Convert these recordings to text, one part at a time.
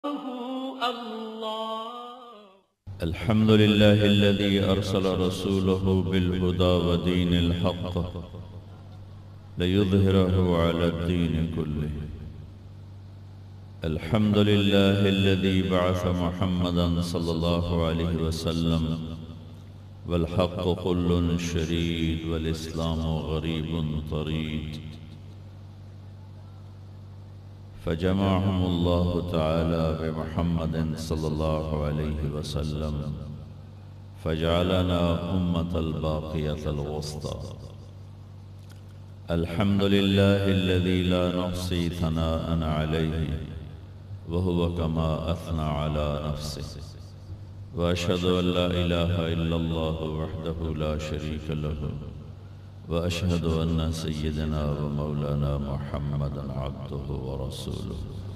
الحمد لله الذي أرسل رسوله بالهدى ودين الحق ليظهره على الدين كله. الحمد لله الذي بعث محمدا صلى الله عليه وسلم والحق كل شريد والإسلام غريب طريد، فجمعهم الله تعالى بمحمد صلى الله عليه وسلم فجعلنا أمة الباقية الوسطى. الحمد لله الذي لا نحصي ثناء عليه وهو كما أثنى على نفسه، وأشهد أن لا إله إلا الله وحده لا شريك له، وأشهد أن سيدنا ومولانا محمدا عبده ورسوله.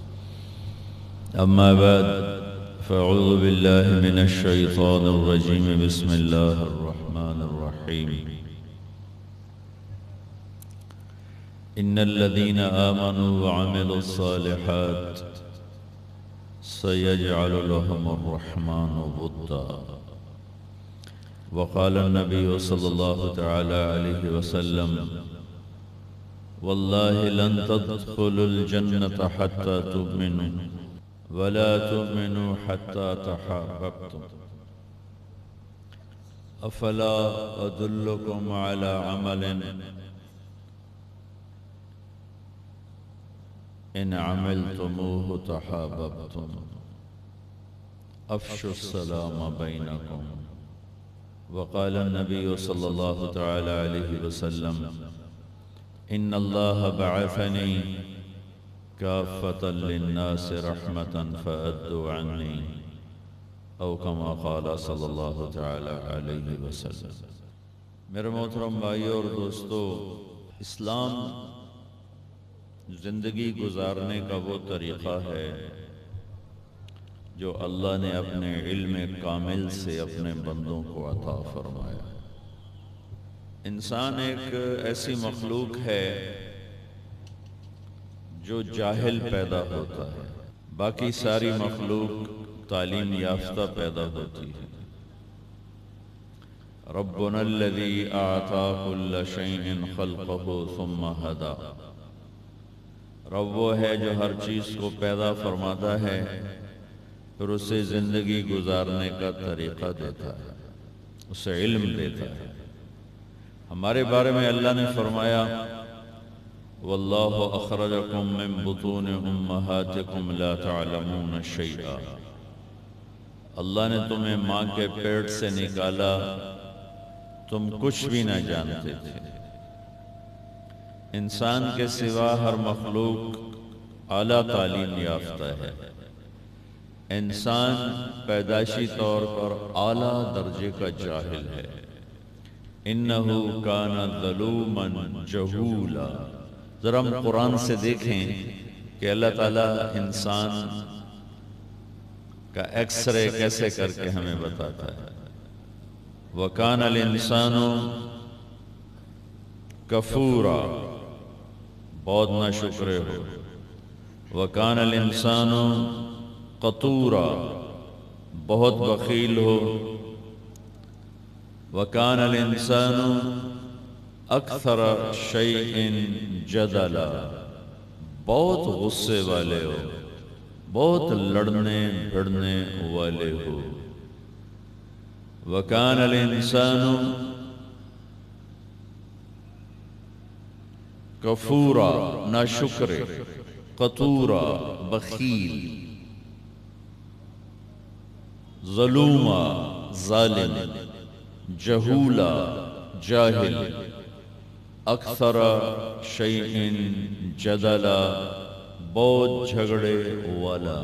أما بعد، فأعوذ بالله من الشيطان الرجيم. بسم الله الرحمن الرحيم. إن الذين آمنوا وعملوا الصالحات سيجعل لهم الرحمن ودا. وقال النبي صلى الله تعالى عليه وسلم: والله لن تدخلوا الجنة حتى تؤمنوا ولا تؤمنوا حتى تحاببتم. أفلا أدلكم على عمل إن عملتموه تحاببتم؟ أفشوا السلام بينكم. وقال النبي صلى الله تعالى عليه وسلم: إن الله بعثني كافة للناس رحمة فأدوا عني، أو كما قال صلی اللہ تعالی علیہ وسلم. میرے محترم بھائیو اور دوستو، اسلام زندگی گزارنے کا وہ طریقہ ہے جو اللہ نے اپنے علم کامل سے اپنے بندوں کو عطا فرمایا. انسان ایک ایسی مخلوق ہے جو جاہل پیدا ہوتا ہے، باقی ساری مخلوق تعلیم یافتہ پیدا ہوتی ہے. ربنا الذی اعطى كل شيء خلقه ثم هدى. رب وہ ہے جو ہر چیز کو پیدا فرماتا ہے پھر اسے زندگی گزارنے کا طریقہ دیتا ہے، اسے علم دیتا ہے. ہمارے بارے میں اللہ نے فرمایا: واللہ اخرجکم من بطون امہاتکم لا تعلمون شیئا. اللہ نے تمہیں ماں کے پیٹ سے نکالا، تم کچھ بھی نہ جانتے تھے. انسان کے سوا ہر مخلوق اعلیٰ تعلیم یافتہ ہے. انسان پیدائشی طور پر اعلیٰ درجے کا جاہل ہے. انہو کان ظلوما جہولا. ذرا ہم قرآن سے دیکھیں کہ اللہ تعالیٰ انسان کا ایکس رے کیسے کر کے ہمیں بتاتا ہے. وَكَانَ الْإِنسَانُ کفورا، بہت ناشکرے ہو. وَكَانَ الْإِنسَانُ قطورا، بہت بخیل ہو. وَكَانَ الْإِنسَانُ أَكْثَرَ شَيْءٍ جَدَلًا، بہت غصے والے ہو، بہت لڑنے بھڑنے والے ہو. وَكَانَ الْإِنسَانُ کفورا، ناشکرے. قطورا، بخیل. ظلوما، ظالم. جہولا، جاہل. اکثر شیء جدلا، بہت جھگڑے والا.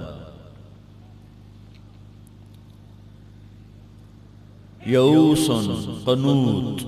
یئوس قنوط،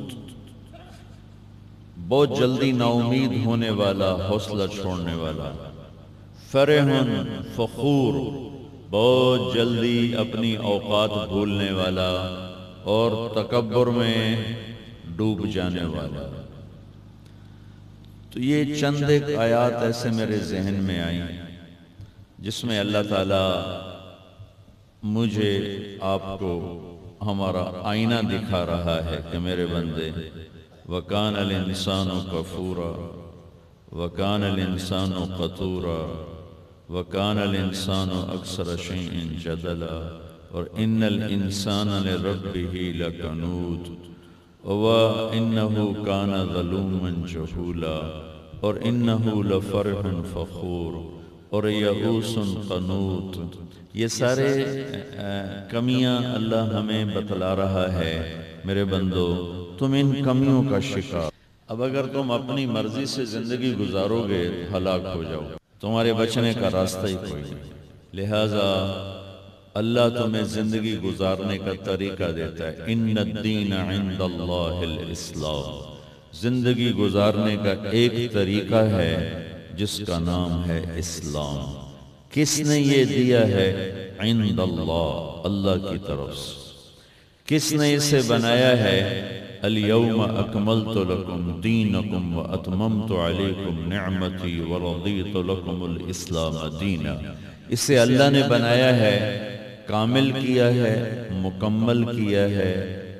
بہت جلدی نا امید ہونے والا، حوصلہ چھوڑنے والا. فرح فخور، بہت جلدی اپنی اوقات بھولنے والا اور تکبر میں ڈوب جانے والا. تو یہ چند ایک آیات ایسے میرے ذہن میں آئیں جس میں اللہ تعالیٰ مجھے آپ کو ہمارا آئینہ دکھا رہا ہے کہ میرے بندے وَكَانَ الْإِنسَانُ كَفُورًا وَكَانَ الْإِنسَانُ قَتُورًا وَكَانَ الْإِنسَانُ أَكْثَرَ شَيْءٍ جَدَلًا اور إِنَّ الْإِنسَانَ لِرَبِّهِ لَكَنُودٌ وَإِنَّهُ كَانَ ظَلُومًا جَهُولًا اور إِنَّهُ لَفَرِحٌ فَخُورٌ اور یئوس قنوط. یہ سارے کمیاں اللہ ہمیں بتلا رہا ہے میرے بندو تم ان کمیوں کا شکار. اب اگر تم اپنی مرضی سے زندگی گزارو گے تو ہلاک ہو جاؤ، تمہارے بچنے کا راستہ ہی کوئی نہیں. لہٰذا اللہ تمہیں زندگی گزارنے کا طریقہ دیتا ہے. ان الدین عند اللہ الاسلام. زندگی گزارنے کا ایک طریقہ ہے جس کا نام ہے اسلام. کس نے یہ دیا ہے؟ عند اللہ، اللہ کی طرف سے. کس نے اسے بنایا ہے؟ الیوم اکملت لکم دینکم واتممت علیکم نعمتی ورضیت لکم الاسلام دینا. اسے اللہ نے بنایا ہے، کامل کیا ہے، مکمل کیا ہے.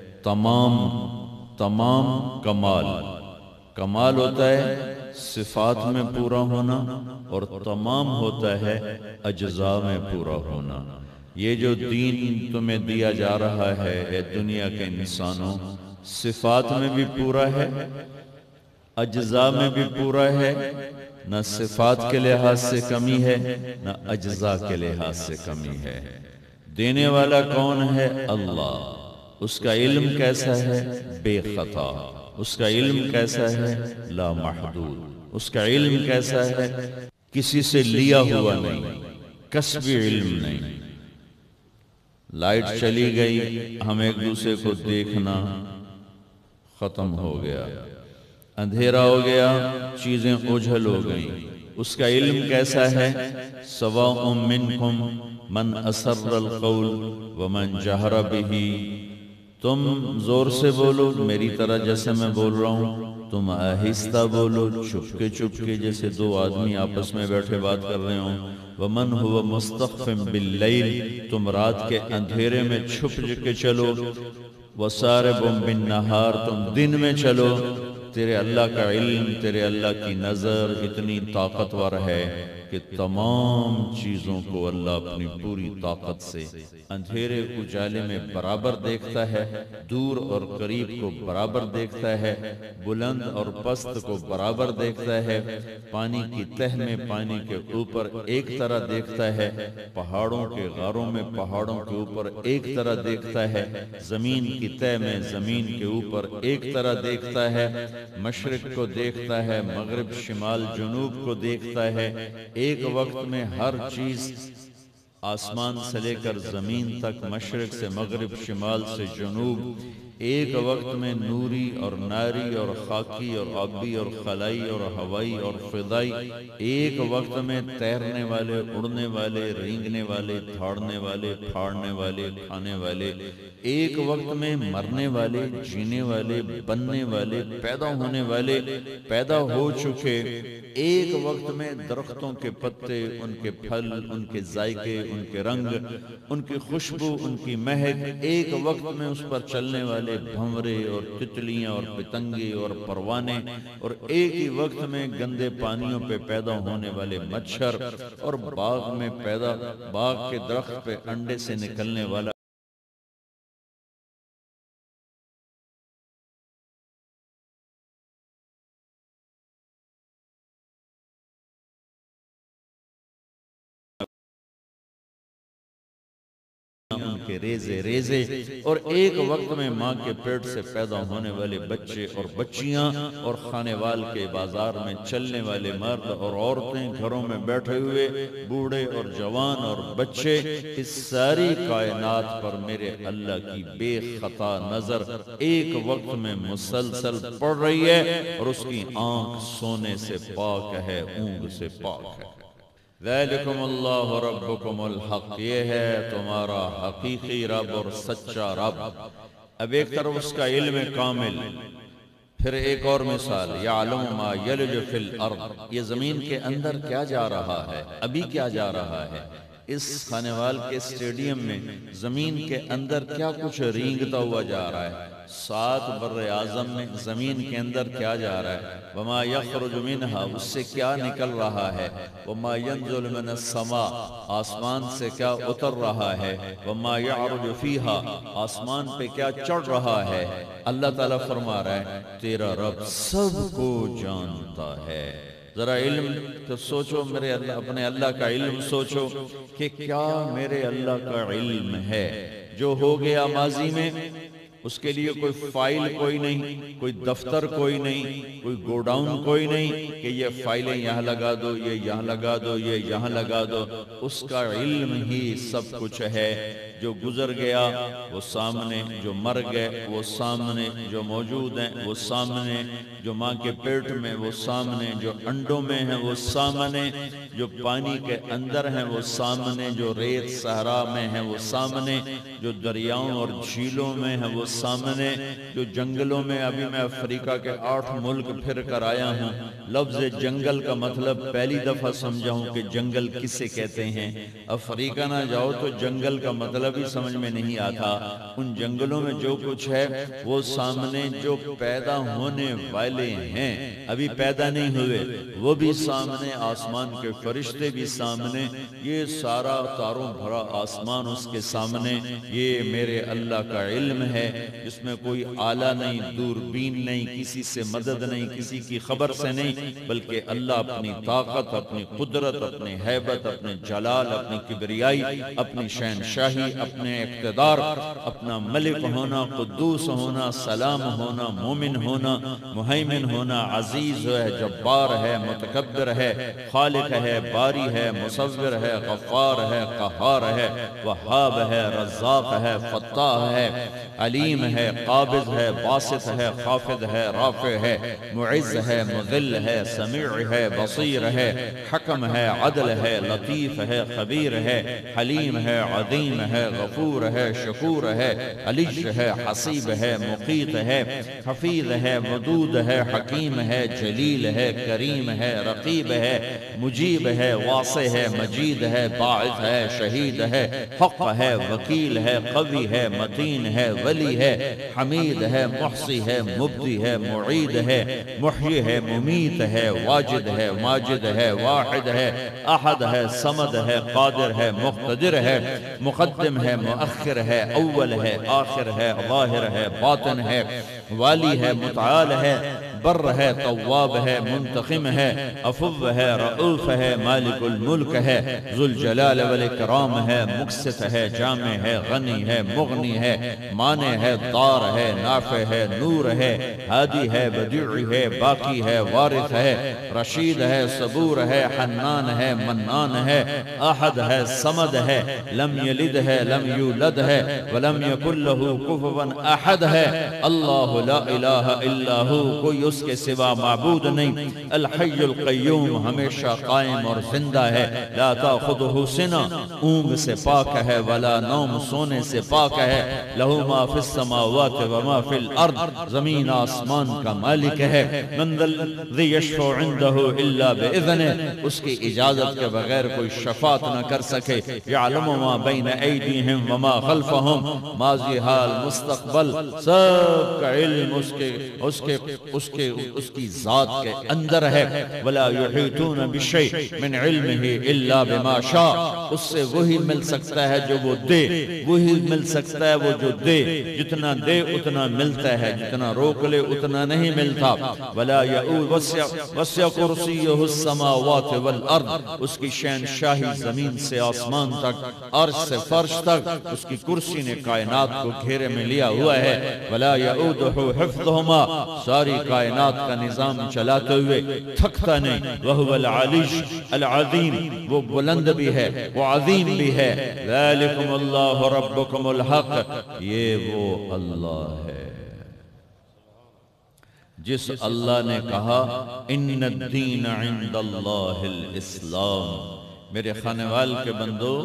تمام کمال. کمال ہوتا ہے صفات میں پورا ہونا اور تمام ہوتا ہے اجزاء میں پورا ہونا. یہ جو دین تمہیں دیا جا رہا ہے اے دنیا کے انسانوں، صفات میں بھی پورا ہے، اجزاء میں بھی پورا ہے. نہ صفات کے لحاظ سے کمی ہے نہ اجزاء کے لحاظ سے کمی ہے. دینے والا کون ہے؟ اللہ. اس کا علم کیسا ہے؟ بے خطا. اس کا علم کیسا ہے؟ لا محدود. اس کا علم کیسا ہے؟ کسی سے لیا ہوا نہیں، کسبی علم نہیں. لائٹ چلی گئی، ہم ایک دوسرے کو دیکھنا ختم ہو گیا. اندھیرا ہو گیا، چیزیں اوجھل ہو گئیں. اس کا علم کیسا ہے؟ سواء منکم من اسر القول ومن جہر بہ. تم زور سے بولو میری طرح جیسے میں بول رہا ہوں، تم آہستہ بولو چپکے چپکے جیسے دو آدمی آپس میں بیٹھے بات کر رہے ہوں. ومن هو مستخف باللیل. تم رات کے اندھیرے میں چھپ کے چلو. وسارب بالنہار. تم دن میں چلو. تیرے اللہ کا علم، تیرے اللہ کی نظر اتنی طاقتور ہے کہ تمام چیزوں کو اللہ اپنی پوری طاقت سے اندھیرے اجالے میں برابر دیکھتا ہے، دور اور قریب کو برابر دیکھتا ہے، بلند اور پست کو برابر دیکھتا ہے. پانی کی تہ میں پانی کے اوپر ایک طرح دیکھتا ہے، پہاڑوں کے غاروں میں پہاڑوں کے اوپر ایک طرح دیکھتا ہے، زمین کی تہ میں زمین کے اوپر ایک طرح دیکھتا ہے. مشرق کو دیکھتا ہے، مغرب شمال جنوب کو دیکھتا ہے. ایک وقت میں ہر چیز آسمان سے لے کر زمین تک، مشرق سے مغرب شمال سے جنوب، ایک وقت میں نوری اور ناری اور خاکی اور آبی اور خلائی اور ہوائی اور فضائی، ایک وقت میں تیرنے والے، اڑنے والے، رینگنے والے، دھاڑنے والے، پھاڑنے والے، کھانے والے، ایک وقت میں مرنے والے، جینے والے، بننے والے، پیدا ہونے والے، پیدا ہو چکے. ایک وقت میں درختوں کے پتے، ان کے پھل، ان کے ذائقے، ان کے رنگ، ان کی خوشبو، ان کی مہک. ایک وقت میں اس پر چلنے والے بھنورے اور تتلیاں اور پتنگے اور پروانے. اور ایک ہی وقت میں گندے پانیوں پہ پیدا ہونے والے مچھر، اور باغ میں پیدا، باغ کے درخت پہ انڈے سے نکلنے والا ان کے ریزے ریزے. اور ایک وقت میں ماں کے پیٹ سے پیدا ہونے والے بچے اور بچیاں، اور خانے وال کے بازار میں چلنے والے مرد اور عورتیں، گھروں میں بیٹھے ہوئے بوڑھے اور جوان اور بچے. اس ساری کائنات پر میرے اللہ کی بے خطا نظر ایک وقت میں مسلسل پڑ رہی ہے، اور اس کی آنکھ سونے سے پاک ہے، اونگ سے پاک ہے. ذالکم اللہ ربکم الحق. یہ ہے تمہارا حقیقی رب اور سچا رب. اب ایک طرف اس کا علم کامل، پھر ایک اور مثال، یعلم ما یلج فی الارض، یہ زمین کے اندر کیا جا رہا ہے، ابھی کیا جا رہا ہے، اس خانوال کے اسٹیڈیم میں زمین کے اندر کیا کچھ رینگتا ہوا جا رہا ہے، 7 بر اعظم میں زمین کے اندر کیا جا رہا ہے، وما یخرج منہا، اس سے کیا نکل رہا ہے، وما ینزل من السماء، آسمان سے کیا اتر رہا ہے، وما یعرج فیہا، آسمان پہ کیا چڑھ رہا ہے، اللہ تعالیٰ فرما رہا ہے تیرا رب سب کو جانتا ہے۔ ذرا علم تو سوچو، میرے اللہ، اپنے اللہ کا علم سوچو کہ کیا میرے اللہ کا علم ہے۔ جو ہو گیا ماضی میں، اس کے لیے کوئی فائل کوئی نہیں، کوئی دفتر کوئی نہیں، کوئی گوڈاؤن کوئی نہیں کہ یہ فائلیں یہاں لگا دو، یہ یہاں لگا دو، یہ یہاں لگا دو، اس کا علم ہی سب کچھ ہے۔ جو گزر گیا وہ سامنے، جو مر گئے وہ سامنے، جو موجود ہیں وہ سامنے، جو ماں کے پیٹ میں وہ سامنے، جو انڈوں میں ہیں وہ سامنے، جو پانی کے اندر ہیں وہ سامنے، جو ریت صحرا میں ہیں وہ سامنے، جو دریاؤں اور جھیلوں میں ہیں وہ سامنے، جو جنگلوں میں، ابھی میں افریقہ کے 8 ملک پھر کر آیا ہوں، لفظ جنگل کا مطلب پہلی دفعہ سمجھا ہوں کہ جنگل کسے کہتے ہیں۔ افریقہ نہ جاؤ تو جنگل کا مطلب ہی سمجھ میں نہیں آتا۔ ان جنگلوں میں جو کچھ ہے وہ سامنے، جو پیدا ہونے والے ہیں ابھی پیدا نہیں ہوئے وہ بھی سامنے، آسمان کے فرشتے بھی سامنے، یہ سارا تاروں بھرا آسمان اس کے سامنے۔ یہ میرے اللہ کا علم ہے، جس میں کوئی آلہ نہیں، دوربین نہیں، کسی سے مدد نہیں، کسی کی خبر سے نہیں، بلکہ اللہ اپنی طاقت، اپنی قدرت، اپنی ہیبت، اپنے جلال، اپنی کبریائی، اپنی شہنشاہی، اپنے اقتدار، اپنا ملک ہونا، قدوس ہونا، سلام ہونا، مومن ہونا، مہیمن ہونا، عزیز ہے، جبار ہے، متکبر ہے، خالق ہے، باری ہے، مصور ہے، غفار ہے، قہار ہے، وہاب ہے، رزاق ہے، فتاح ہے، علیم ہے، قابض ہے، باسط ہے، خافض ہے، رافع ہے، معز ہے، مذل ہے، سمیع ہے، بصیر ہے، حکم ہے، عدل ہے، لطیف ہے، خبیر ہے، حلیم ہے، عظیم ہے، غفور ہے، شکور ہے، علیش ہے، حسیب ہے، مقیت ہے، حفیظ ہے، ودود ہے، حکیم ہے، جلیل ہے، کریم ہے، رقیب ہے، مجیب ہے، واسع ہے، مجید ہے، باعث ہے، شہید ہے، حق ہے، وکیل ہے، قوی ہے، متین ہے، ولی ہے، حمید ہے، محصی ہے، مبدی ہے، معید ہے، محیی ہے، ممیت ہے، واجد ہے، ماجد ہے، واحد ہے، احد ہے، صمد ہے، قادر ہے، مقتدر ہے، مقدم ہے، مؤخر ہے، اول ہے، آخر ہے، ظاہر ہے، باطن ہے، والی ہے، متعال ہے، بر ہے، تواب ہے، منتقم ہے، عفو ہے، رؤوف ہے، مالک الملک ہے، ذو الجلال والاکرام ہے، مقسط ہے، جامع ہے، غنی ہے، مغنی ہے، مانع ہے، دار ہے، نافع ہے، نور ہے، ہادی ہے، بدیع ہے، باقی ہے، وارث ہے، رشید ہے، صبور ہے، حنان ہے، منان ہے، احد ہے، صمد ہے، لم یلد ہے، لم یولد ہے، ولم یکن له کفوا احد ہے، اللہ لا الہ الا ہو، کوئی اس کے سوا معبود نہیں، الحی القیوم، ہمیشہ قائم اور زندہ ہے، لا تاخذہ سنہ، اونگ سے پاک ہے، ولا نوم، سونے سے پاک ہے، لہو ما فی السماوات وما فی الارض، زمین آسمان کا مالک ہے، من ذا الذی یشفع عندہ الا باذنہ، اس کی اجازت کے بغیر کوئی شفاعت نہ کر سکے، یعلم ما بین ایدیہم وما خلفہم، ماضی، حال، مستقبل، سب کا علم اس کی ذات کے اندر ہے، ولا یحیطون بشیء من علمہ الا بما شاء، اس سے وہی مل سکتا ہے جو وہ دے، وہی مل سکتا ہے وہ جو دے، جتنا دے اتنا ملتا ہے، جتنا روک لے اتنا نہیں ملتا، ولا یؤود وسع کرسیہ السماوات والارض، اس کی شہنشاہی زمین سے آسمان تک، عرش سے فرش تک، اس کی کرسی نے کائنات کو گھیرے میں لیا ہوا ہے، ولا یؤودہ حفظہما، ساری کائنات کا نظام چلاتے ہوئے تھکتا نہیں، وہو العلیش العظیم، وہ بلند بھی ہے، وہ عظیم بھی ہے، ذالکم اللہ ربکم الحق، یہ وہ اللہ ہے جس اللہ نے کہا ان الدین عند اللہ الاسلام۔ میرے خانوال کے بندو،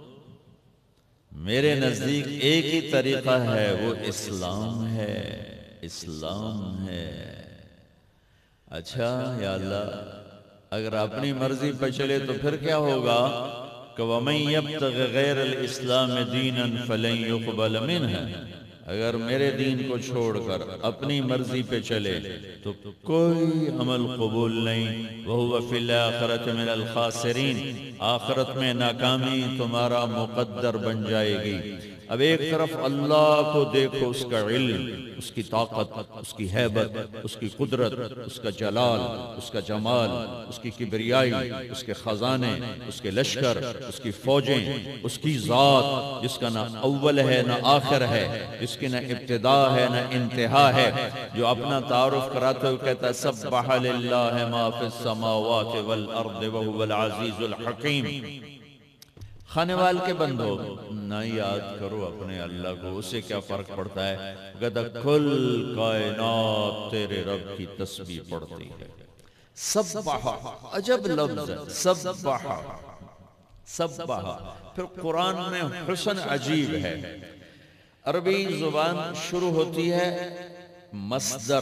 میرے نزدیک ایک ہی طریقہ ہے، وہ اسلام ہے۔ اسلام ہے۔ اچھا یا اللہ، اگر اپنی مرضی پہ چلے تو پھر کیا ہوگا کہ وَمَن يَبْتَغِ غَيْرَ الْإِسْلَامِ دِينًا فَلَن يُقْبَلَ مِنْهُ، اگر میرے دین کو چھوڑ کر اپنی مرضی پہ چلے تو کوئی عمل قبول نہیں۔ وَهُوَ فِي الْآخِرَةِ مِنَ الْخَاسِرِينَ، آخرت میں ناکامی تمہارا مقدر بن جائے گی۔ اب ایک طرف اللہ کو دیکھو، اس کا علم، اس کی طاقت، اس کی ہیبت، اس کی قدرت، اس کا جلال، اس کا جمال، اس کی کبریائی، اس کے خزانے، اس کے لشکر، اس کی فوجیں، اس کی ذات جس کا نہ اول ہے نہ آخر ہے، جس کی نہ ابتدا ہے نہ انتہا ہے، جو اپنا تعارف کراتے ہوئے کہتا ہے سبح للہ ما فی السماوات والارض وہو العزیز الحکیم۔ خانے وال کے بندو، نہ یاد کرو اپنے اللہ کو، اسے کیا فرق پڑتا ہے؟ کہتا کل کائنات تیرے رب کی تسبیح پڑھتی ہے۔ سبح، عجب لفظ ہے، سبح سبح۔ پھر قرآن میں حسن عجیب ہے۔ عربی زبان شروع ہوتی ہے مصدر،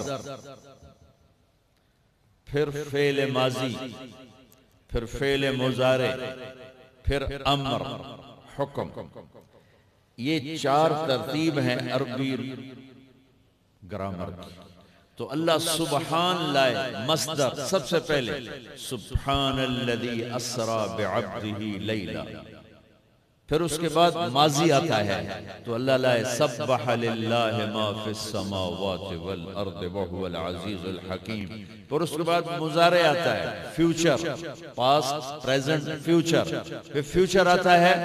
پھر فعل ماضی، پھر فعل مضارع، پھر امر، حکم۔ یہ چار ترتیب ہیں عربی گرامر کی۔ تو اللہ سبحان لائے مصدر سب سے پہلے، سبحان الذی اسری بعبدہ لیلا، پھر اس کے بعد ماضی آتا ہے تو اللہ لائے سبح للہ ما فی السماوات والارض وہو العزیز الحکیم، پھر اس کے بعد مضارع آتا ہے، فیوچر، پاسٹ، پریزنٹ، فیوچر، پھر فیوچر آتا ہے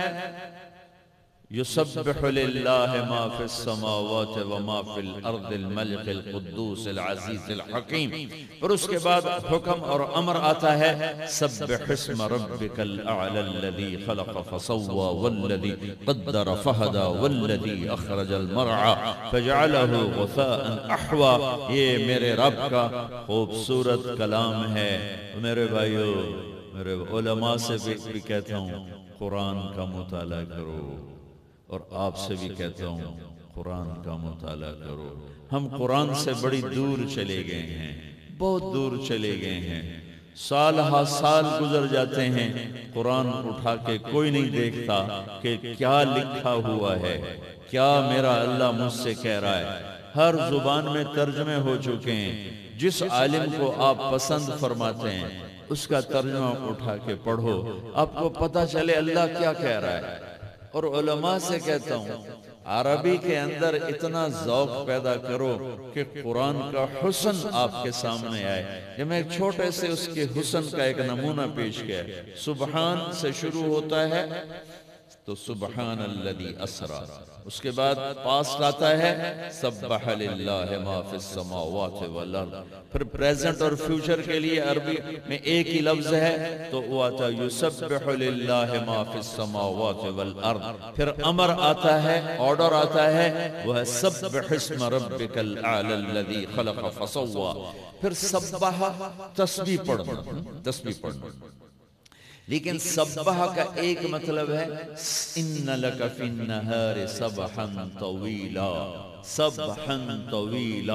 یسبح للہ ما فی السماوات وما فی الارض الملک القدوس العزیز الحکیم، پھر اس کے بعد حکم اور امر آتا ہے سبح اسم ربک الاعلی الذی خلق فسوى والذی قدر فہدى والذی اخرج المرعى فجعلہ غثاء احوى۔ یہ میرے رب کا خوبصورت کلام ہے۔ میرے بھائیو، میرے علماء سے بھی کہتا ہوں قرآن کا مطالعہ کرو، اور آپ سے بھی کہتا ہوں قرآن کا مطالعہ کرو۔ ہم قرآن سے بڑی دور چلے گئے ہیں، بہت دور چلے گئے ہیں، سال ہا سال گزر جاتے ہیں، قرآن اٹھا کے کوئی نہیں دیکھتا کہ کیا لکھا ہوا ہے، کیا میرا اللہ مجھ سے کہہ رہا ہے۔ ہر زبان میں ترجمے ہو چکے ہیں، جس عالم کو آپ پسند فرماتے ہیں اس کا ترجمہ اٹھا کے پڑھو، آپ کو پتہ چلے اللہ کیا کہہ رہا ہے۔ اور علماء سے کہتا ہوں عربی کے اندر اتنا ذوق پیدا کرو کہ قرآن کا حسن آپ کے سامنے آئے۔ جب میں ایک چھوٹے سے اس کے حسن کا ایک نمونہ پیش کیا، سبحان سے شروع ہوتا ہے تو سبحان الذی اسری، اس کے بعد پاسٹ آتا ہے سبح للہ ما فی السماوات والارض، پھر پریزنٹ اور فیوچر کے لیے عربی میں ایک ہی لفظ ہے تو وہ آتا ہے یسبح للہ ما فی السماوات والارض، پھر امر آتا ہے، آرڈر آتا ہے، وہ ہے سبح اسم ربک الاعلی الذی خلق فسوى، پھر سبح تسبیح پڑھنا، تسبیح پڑھنا۔ لیکن سبح کا ایک مطلب ہے ان لک فی النہار سبحا طویلا، سبحا طویلا۔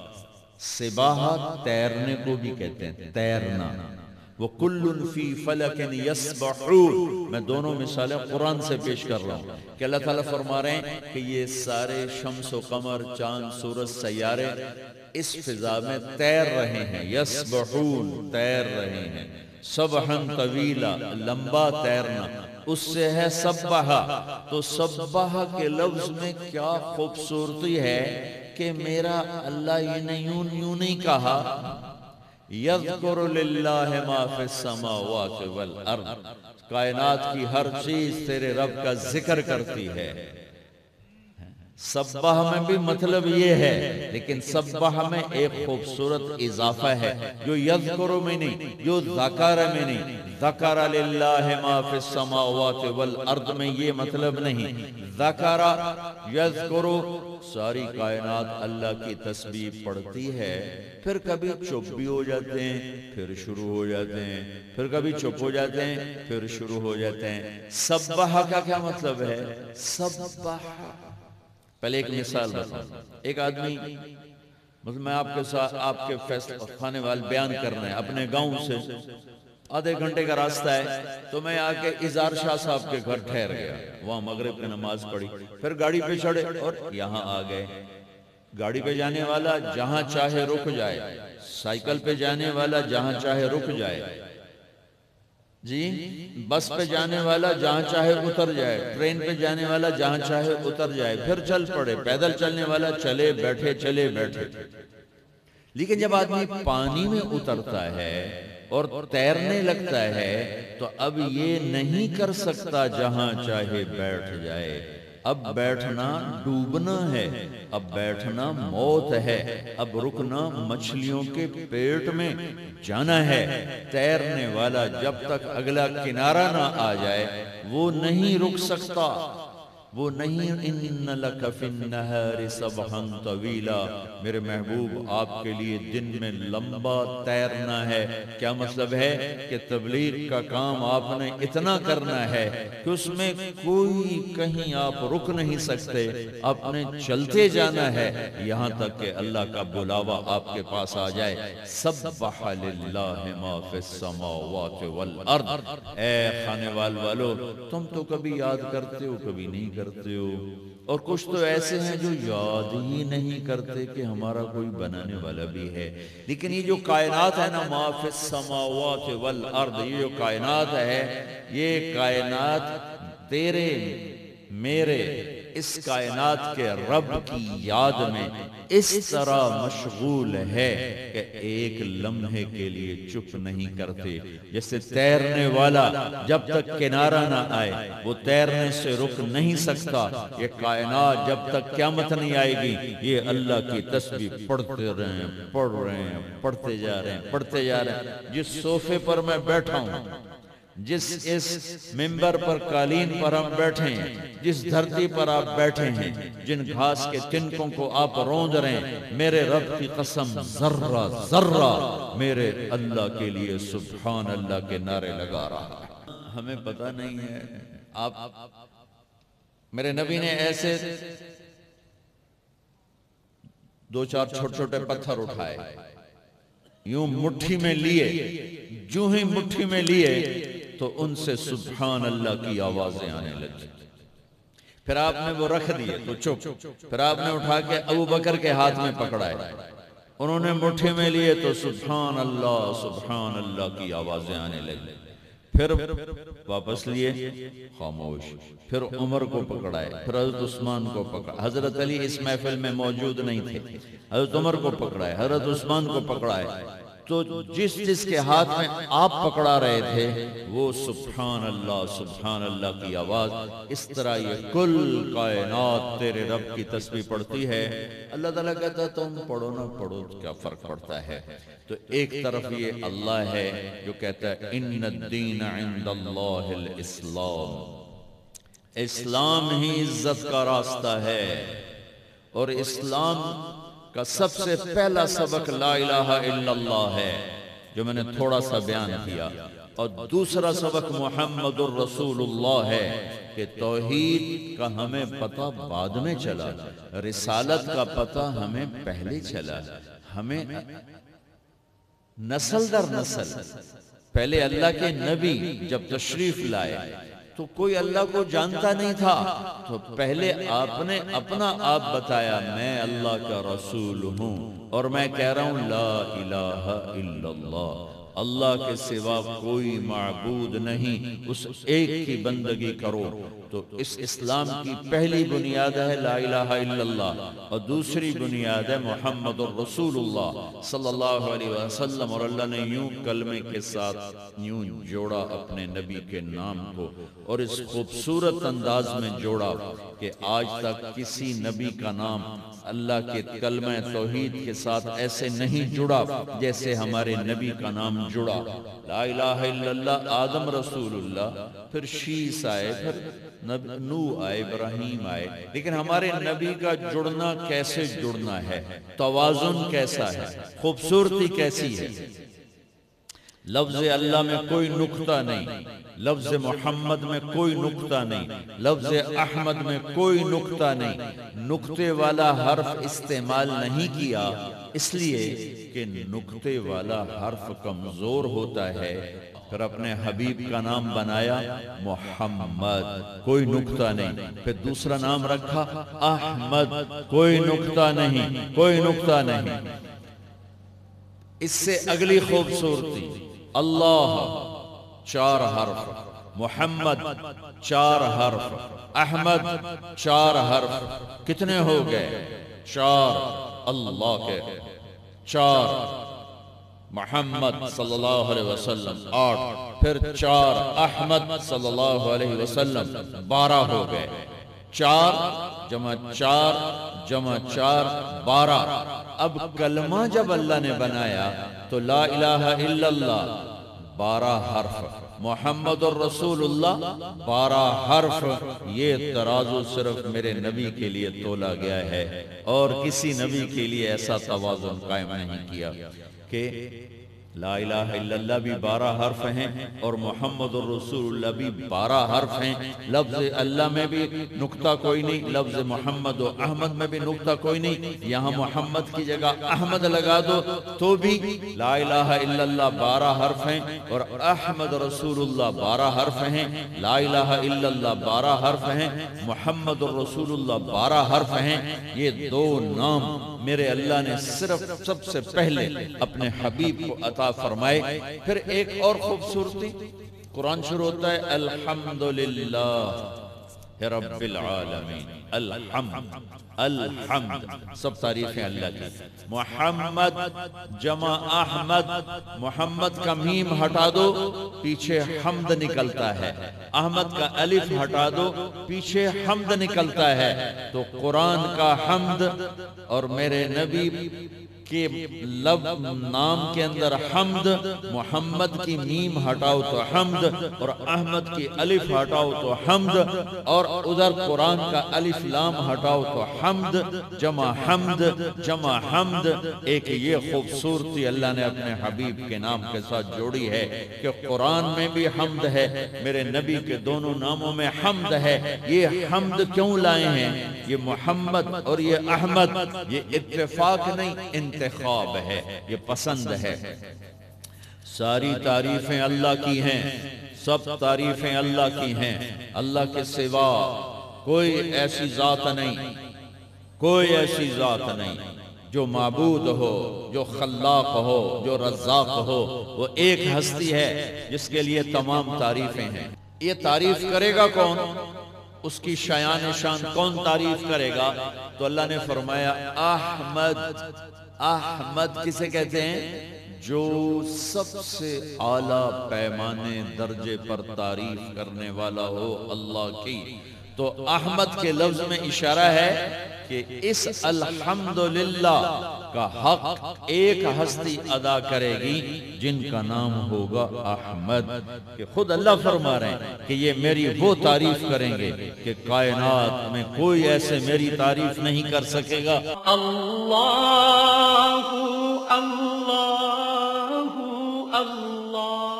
سباحہ تیرنے کو بھی کہتے ہیں، تیرنا۔ وَكُلٌّ فِي فَلَكٍ يَسْبَحُونَ، میں دونوں مثالیں قرآن سے پیش کر رہا ہوں کہ اللہ تعالیٰ فرما رہے ہیں کہ یہ سارے شمس و قمر، چاند، سورج، سیارے اس فضا میں تیر رہے ہیں، یسبحون، تیر رہے ہیں، سبحاً طویلا، لمبا تیرنا، اس سے ہے سبحہ۔ تو سبحہ کے لفظ میں کیا خوبصورتی ہے کہ میرا اللہ یوں نہیں کہا یذکر للہ ما فی السماوات والارض، کائنات کی ہر چیز تیرے رب کا ذکر کرتی ہے۔ سبح میں بھی مطلب یہ ہے، لیکن سبح میں ایک خوبصورت اضافہ ہے جو یذکر میں نہیں، جو ذکر میں نہیں۔ ذکر للہ ما فی السماوات والارض میں یہ مطلب نہیں، ذکر یذکر، ساری کائنات اللہ کی تسبیح پڑھتی ہے، پھر کبھی چپ بھی ہو جاتے ہیں، پھر شروع ہو جاتے ہیں، پھر کبھی چپ ہو جاتے ہیں، پھر شروع ہو جاتے ہیں۔ سبح کا کیا مطلب ہے؟ سبح، پہلے ایک مثال بتاؤں۔ ایک آدمی مثلا میں آپ کے ساتھ آپ کے فیصلہ خانے والے بیان کر رہے ہیں اپنے گاؤں سے آدھے گھنٹے کا راستہ ہے، تو میں آ کے اظہار شاہ صاحب کے گھر ٹھہر گیا، وہاں مغرب کی نماز پڑھی، پھر گاڑی پہ چڑھے اور یہاں آ گئے۔ گاڑی پہ جانے والا جہاں چاہے رک جائے، سائیکل پہ جانے والا جہاں چاہے رک جائے، جی بس پہ جانے والا جہاں چاہے اتر جائے، ٹرین پہ جانے والا جہاں چاہے اتر جائے، پھر چل پڑے، پیدل چلنے والا چلے بیٹھے چلے بیٹھے۔ لیکن جب آدمی پانی میں اترتا ہے اور تیرنے لگتا ہے تو اب یہ نہیں کر سکتا جہاں چاہے بیٹھ جائے، اب بیٹھنا ڈوبنا ہے، اب بیٹھنا موت ہے، اب رکنا مچھلیوں کے پیٹ میں جانا ہے۔ تیرنے والا جب تک اگلا کنارہ نہ آ جائے وہ نہیں رک سکتا، وہ نہیں۔ ان لک فی النہار سبحا طویلا، میرے محبوب آپ کے لیے دن میں لمبا تیرنا ہے۔ کیا مطلب ہے کہ تبلیغ کا کام آپ نے اتنا کرنا ہے کہ اس میں کوئی کہیں آپ رک نہیں سکتے، آپ نے چلتے جانا ہے یہاں تک کہ اللہ کا بلاوا آپ کے پاس آ جائے۔ سبح للہ ما فی السماوات والارض۔ اے خانے والو، تم تو کبھی یاد کرتے ہو کبھی نہیں کرتے ہو، اور کچھ تو ایسے ہیں جو یاد ہی نہیں کرتے کہ ہمارا کوئی بنانے والا بھی ہے۔ لیکن یہ جو کائنات ہے نا، ما فی السماوات والارض، یہ جو کائنات ہے، یہ کائنات تیرے میرے اس کائنات کے رب کی یاد میں اس طرح مشغول ہے کہ ایک لمحے کے لیے چپ نہیں کرتے۔ جیسے تیرنے والا جب تک کنارہ نہ آئے وہ تیرنے سے رک نہیں سکتا، یہ کائنات جب تک قیامت نہیں آئے گی یہ اللہ کی تسبیح پڑھتے رہے ہیں، پڑھ رہے ہیں، پڑھتے جا رہے ہیں، پڑھتے جا رہے ہیں۔ جس صوفے پر میں بیٹھا ہوں، جس اس منبر پر قالین پر ہم بیٹھے ہیں، جس دھرتی پر آپ بیٹھے ہیں، جن گھاس کے تنکوں کو آپ روند رہے ہیں، میرے رب کی قسم ذرہ ذرہ میرے اللہ کے لیے سبحان اللہ کے نعرے لگا رہا ہے۔ ہمیں پتہ نہیں ہے، آپ میرے نبی نے ایسے دو چار چھوٹے چھوٹے پتھر اٹھائے، یوں مٹھی میں لیے، جو ہی مٹھی میں لیے تو ان سے سبحان اللہ کی آوازیں آنے لگی۔ پھر آپ نے وہ رکھ دیے تو چپ، پھر آپ نے اٹھا کے ابو بکر کے ہاتھ میں پکڑائے، انہوں نے مٹھی میں لیے تو سبحان اللہ کی آوازیں آنے لگی۔ پھر واپس لیے، خاموش، پھر عمر کو پکڑائے، پھر حضرت عثمان کو پکڑا، حضرت علی اس محفل میں موجود نہیں تھے، حضرت عمر کو پکڑائے، حضرت عثمان کو پکڑائے، تو جس کے ہاتھ میں آپ پکڑا رہے تھے وہ سبحان اللہ کی آواز، اس طرح یہ کل کائنات تیرے رب کی تسبیح پڑھتی ہے۔ اللہ تعالیٰ کہتا ہے تم پڑھو نہ پڑھو کیا فرق پڑتا ہے؟ تو ایک طرف یہ اللہ ہے جو کہتا ہے ان الدین عند اللہ الاسلام، اسلام ہی عزت کا راستہ ہے، اور اسلام کا سب سے پہلا سبق لا الہ الا اللہ ہے جو میں نے تھوڑا سا بیان کیا، اور دوسرا سبق محمد الرسول اللہ ہے کہ توحید کا ہمیں پتہ بعد میں چلا، رسالت کا پتہ ہمیں پہلے چلا۔ ہمیں نسل در نسل، پہلے اللہ کے نبی جب تشریف لائے تو کوئی اللہ کو جانتا نہیں تھا، تو پہلے آپ نے اپنا آپ بتایا میں اللہ کا رسول ہوں، اور میں کہہ رہا ہوں لا الہ الا اللہ، اللہ کے سوا کوئی معبود نہیں، اس ایک کی بندگی کرو۔ تو اس اسلام کی پہلی بنیاد ہے لا الہ الا اللہ، اور دوسری بنیاد ہے محمد الرسول اللہ صلی اللہ علیہ وسلم، اور اللہ نے یوں کلمے کے ساتھ یوں جوڑا اپنے نبی کے نام کو، اور اس خوبصورت انداز میں جوڑا کہ آج تک کسی نبی کا نام اللہ کے کلمہ توحید کے ساتھ ایسے نہیں جڑا جیسے ہمارے نبی کا نام جڑا۔ لا الہ الا اللہ، آدم رسول اللہ، پھر شیس آئے، پھر نوح آئے، ابراہیم آئے، لیکن ہمارے نبی کا جڑنا کیسے جڑنا ہے، توازن کیسا ہے، خوبصورتی کیسی ہے؟ لفظ اللہ میں کوئی نقطہ نہیں، لفظ محمد میں کوئی نقطہ نہیں، لفظ احمد میں کوئی نقطہ نہیں، نقطے والا حرف استعمال نہیں کیا، اس لیے کہ نقطے والا حرف کمزور ہوتا ہے۔ پھر اپنے حبیب کا نام بنایا محمد، کوئی نقطہ نہیں۔ پھر دوسرا نام رکھا احمد، کوئی نقطہ نہیں، کوئی نقطہ نہیں۔ اس سے اگلی خوبصورتی، اللہ 4 حرف، محمد 4 حرف، احمد 4 حرف، کتنے ہو گئے؟ 4 اللہ کے، 4 محمد صلی اللہ علیہ وسلم 8، پھر 4 احمد صلی اللہ علیہ وسلم 12 ہو گئے۔ 4 جمع 4 جمع 4 12۔ اب کلمہ جب اللہ نے بنایا تو لا الہ الا اللہ 12 حرف، محمد الرسول اللہ 12 حرف۔ یہ ترازو صرف میرے نبی کے لیے تولا گیا ہے، اور کسی نبی کے لیے ایسا توازن قائم نہیں کیا کہ لا الہ الا اللہ بھی 12 حرف ہیں اور محمد الرسول اللہ بھی 12 حرف ہیں۔ لفظ اللہ میں بھی نقطہ کوئی نہیں، لفظ محمد و احمد میں بھی نقطہ کوئی نہیں، یہاں محمد کی جگہ احمد لگا دو تو بھی لا الہ الا اللہ 12 حرف ہیں اور احمد رسول اللہ 12 حرف ہیں، لا الہ الا اللہ 12 حرف ہیں، محمد الرسول اللہ 12 حرف ہیں۔ یہ 2 نام میرے اللہ نے صرف سب سے پہلے اپنے حبیب کو عطا فرمائے۔ پھر ایک اور خوبصورتی، قرآن شروع ہوتا ہے الحمدللہ رب العالمین، الحمد الحمد، سب تعریفیں اللہ کی۔ محمد جمع احمد، محمد کا میم ہٹا دو پیچھے حمد نکلتا ہے، احمد کا الف ہٹا دو پیچھے حمد نکلتا ہے۔ تو قرآن کا حمد اور میرے نبی کے نام کے اندر حمد، محمد کی میم ہٹاؤ تو حمد، اور احمد کی الف ہٹاؤ تو حمد، اور ادھر قرآن کا الف لام ہٹاؤ تو حمد، جمع حمد جمع حمد۔ ایک یہ خوبصورتی اللہ نے اپنے حبیب کے نام کے ساتھ جوڑی ہے کہ قرآن میں بھی حمد ہے، میرے نبی کے دونوں ناموں میں حمد ہے۔ یہ حمد کیوں لائے ہیں؟ یہ محمد اور یہ احمد، یہ اتفاق نہیں، انتخاب ہے، یہ پسند ہے۔ ساری تعریفیں اللہ کی ہیں، سب تعریفیں اللہ کی ہیں، اللہ کے سوا کوئی ایسی ذات نہیں، کوئی ایسی ذات نہیں جو معبود ہو، جو خلاق ہو، جو رزاق ہو۔ وہ ایک ہستی ہے جس کے لیے تمام تعریفیں ہیں۔ یہ تعریف کرے گا کون؟ اس کی شایان شان کون تعریف کرے گا؟ تو اللہ نے فرمایا احمد۔ احمد کسے کہتے ہیں؟ جو سب سے اعلیٰ پیمانے درجے پر تعریف کرنے والا ہو اللہ کی۔ تو احمد کے لفظ میں اشارہ ہے کہ اس الحمدللہ کا حق ایک ہستی ادا کرے گی جن کا نام ہوگا احمد، کہ خود اللہ فرما رہے ہیں کہ یہ میری وہ تعریف کریں گے کہ کائنات میں کوئی ایسے میری تعریف نہیں کر سکے گا۔ اللہ اللہ اللہ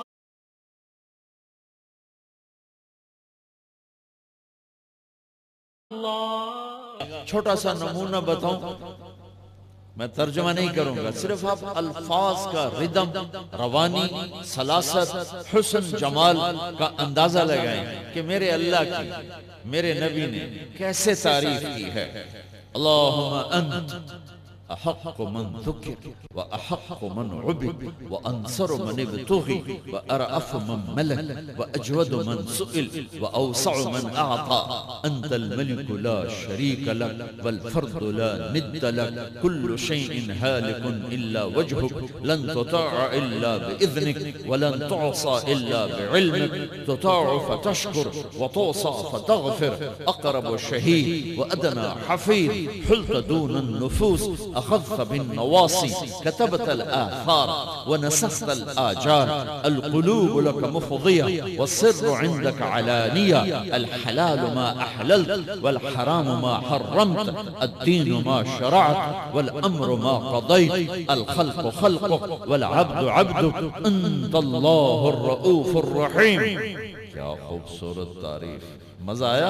چھوٹا سا نمونہ بتاؤں، میں ترجمہ نہیں کروں گا، صرف آپ الفاظ کا ردم، روانی، سلاست، حسن، جمال کا اندازہ لگائیں کہ میرے اللہ کی، میرے نبی نے کیسے تعریف کی ہے۔ اللہم انت احق من ذکر واحق من عبد وانصر من ابتغی وارأف من ملک واجود من سئل واوسع من اعطى انت الملك لا شريك لك والفرد لا ند لك كل شيء هالك الا وجهك لن تطاع الا باذنك ولن تعصى الا بعلمك تطاع فتشكر وتعصى فتغفر اقرب شهيد وادنى حفيظ حلت دون النفوس أخذت بالنواصي كتبت الآثار ونسخت الآجال القلوب لك مفضية والسر عندك علانية الحلال ما أحللت والحرام ما حرمت الدين ما شرعت والأمر ما قضيت الخلق خلقك والعبد عبدك أنت الله الرؤوف الرحيم. کیا خوبصورت تعریف. مزہ آیا؟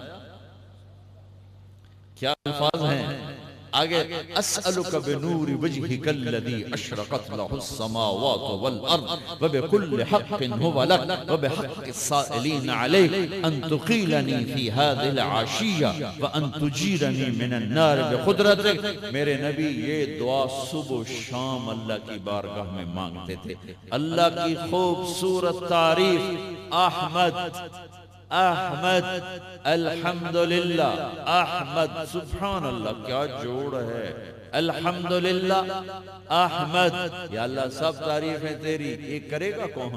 کیا الفاظ ہیں آگے. اسألک بنور وجہک الذی اشرقت لہ السماوات والارض وبکل حق هو لک وبحق السائلین علیک ان تقیلنی فی هذه العشیہ وان تجیرنی من النار بقدرتک. میرے نبی یہ دعا صبح و شام اللہ کی بارگاہ میں مانگتے تھے. اللہ کی خوبصورت تعریف. احمد احمد الحمدللہ احمد. سبحان اللہ کیا جوڑ ہے. الحمدللہ احمد. یا اللہ سب تعریفیں تیری. یہ کرے گا کون؟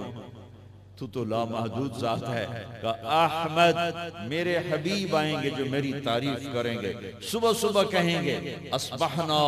تو لامحدود ذات ہے. کہ احمد میرے حبیب آئیں گے جو میری تعریف کریں گے. صبح صبح کہیں گے اصبحنا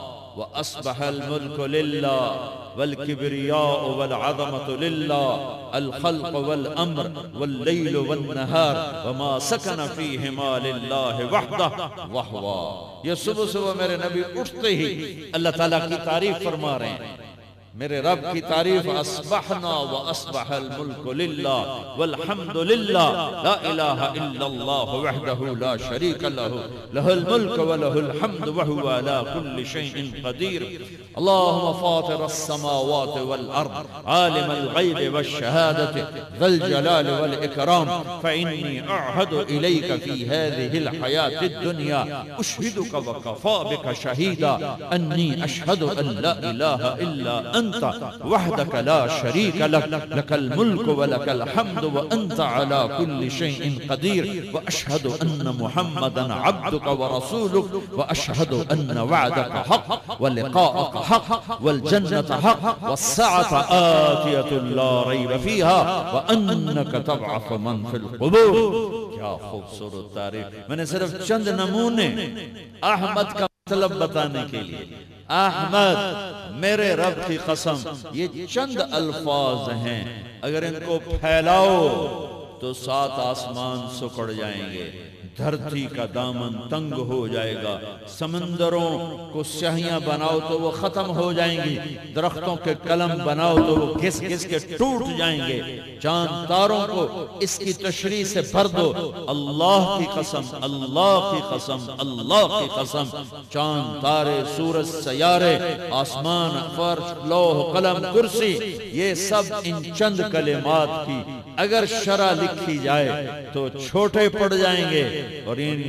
وأصبح الملك لله والكبرياء والعظمة لله الخلق والأمر والليل والنهار وما سكن فيهما لله وحده وهو. یہ صبح صبح میرے نبی اٹھتے ہی اللہ تعالیٰ کی تعریف فرما رہے ہیں. میرے رب کی تعریف. اصبحنا واصبح الملك لله والحمد لله لا اله الا الله وحده لا شريك له له الملك وله الحمد وهو على كل شيء قدير. اللهم فاطر السماوات والارض عالم الغيب والشهاده ذا الجلال والاكرام فاني اعهد اليك في هذه الحياه الدنيا اشهدك وكفى بك شهيدا اني اشهد ان لا اله الا انت وحدك لا شريك لك لك الملك ولك الحمد وانت على كل شيء قدير واشهد ان محمدا عبدك ورسولك واشهد ان وعدك حق ولقاءك حق والجنة حق والساعة آتية لا ريب فيها وانك تبعث من في القبور. کیا خوبصورت تعریف. میں نے صرف چند نمونے احمد کا مطلب بتانے کے لیے. احمد میرے رب کی قسم. یہ چند الفاظ ہیں اگر ان کو پھیلاؤ تو 7 آسمان سکڑ جائیں گے. دھرتی کا دامن تنگ ہو جائے گا. سمندروں کو سیاہیاں بناؤ تو وہ ختم ہو جائیں گی. درختوں کے کلم بناؤ تو وہ گھس گھس کے ٹوٹ جائیں گے. چاند تاروں کو اس کی تشریح سے بھر دو. اللہ کی قسم اللہ کی قسم اللہ کی قسم. چاند تارے سورج سیارے آسمان فرش لوح قلم کرسی یہ سب ان چند کلمات کی اگر شرح لکھی جائے تو چھوٹے پڑ جائیں گے. اور ان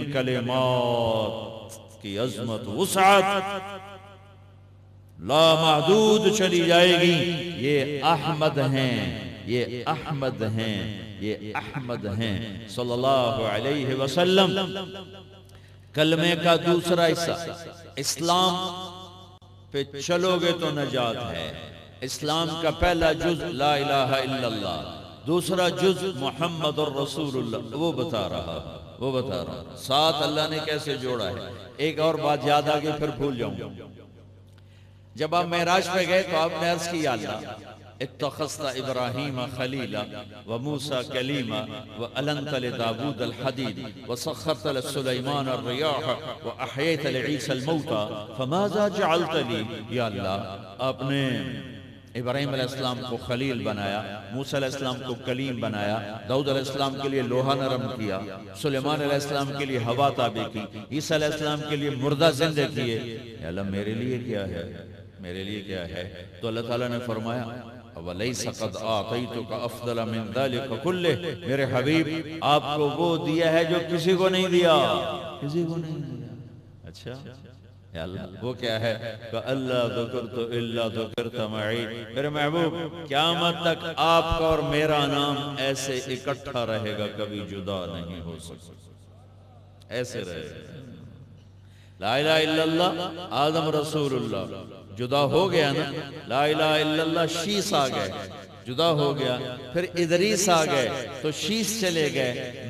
کلمات کی عظمت وسعت لامحدود چلی جائے گی. یہ احمد ہیں یہ احمد ہیں یہ احمد ہیں صلی اللہ علیہ وسلم. کلمے کا دوسرا حصہ. اسلام پہ چلو گے تو نجات ہے. اسلام کا پہلا جز لا الہ الا اللہ. دوسرا جز محمد الرسول اللہ. وہ بتا رہا ساتھ اللہ نے کیسے جوڑا ہے. ایک اور بات یاد آ گئی پھر بھول جاؤں. جب آپ معراج پہ گئے تو آپ نے عرض کی یا اللہ اتخذت ابراہیم خلیلا وموسیٰ کلیما وَأَلَنْتَ لِدَاوُودَ الْحَدِيدِ وَسَخَّرْتَ لِسُلَيْمَانَ الرِّيَاحَ وَأَحْيَيْتَ لِعِيسَى الْمَوْتَى فَمَاذَا جَعَلْتَ لِي. یا اللہ آپ نے ابراہیم علیہ السلام کو خلیل بنایا, موسیٰ علیہ السلام کو کلیم بنایا, داؤد علیہ السلام کے لیے لوہا نرم کیا, سلیمان علیہ السلام کے لیے ہوا تابع کی, عیسیٰ علیہ السلام کے لیے مردہ زندہ کیے. یا اللہ میرے لیے کیا ہے, میرے لیے کیا ہے؟ تو اللہ تعالیٰ نے فرمایا وَلَيْسَ قَدْ آتَيْتُكَ أَفْضَلَ مِنْ ذَلِكَ كُلِّهِ. میرے حبیب آپ کو وہ دیا ہے جو کسی کو نہیں دیا, کسی کو نہیں دیا. اچھا یا اللہ وہ کیا ہے کہ اللہ ذکرت الا ذکرت معی. میرے محبوب قیامت تک آپ کا اور میرا نام ایسے اکٹھا رہے گا, کبھی جدا نہیں ہو سکتا, ایسے رہے گا. لا الہ الا اللہ آدم رسول اللہ جدا ہو گیا نا, لا الہ الا اللہ شیس آ گئے جدا ہو گیا, پھر ادریس آ گئے تو شیس چلے گئے,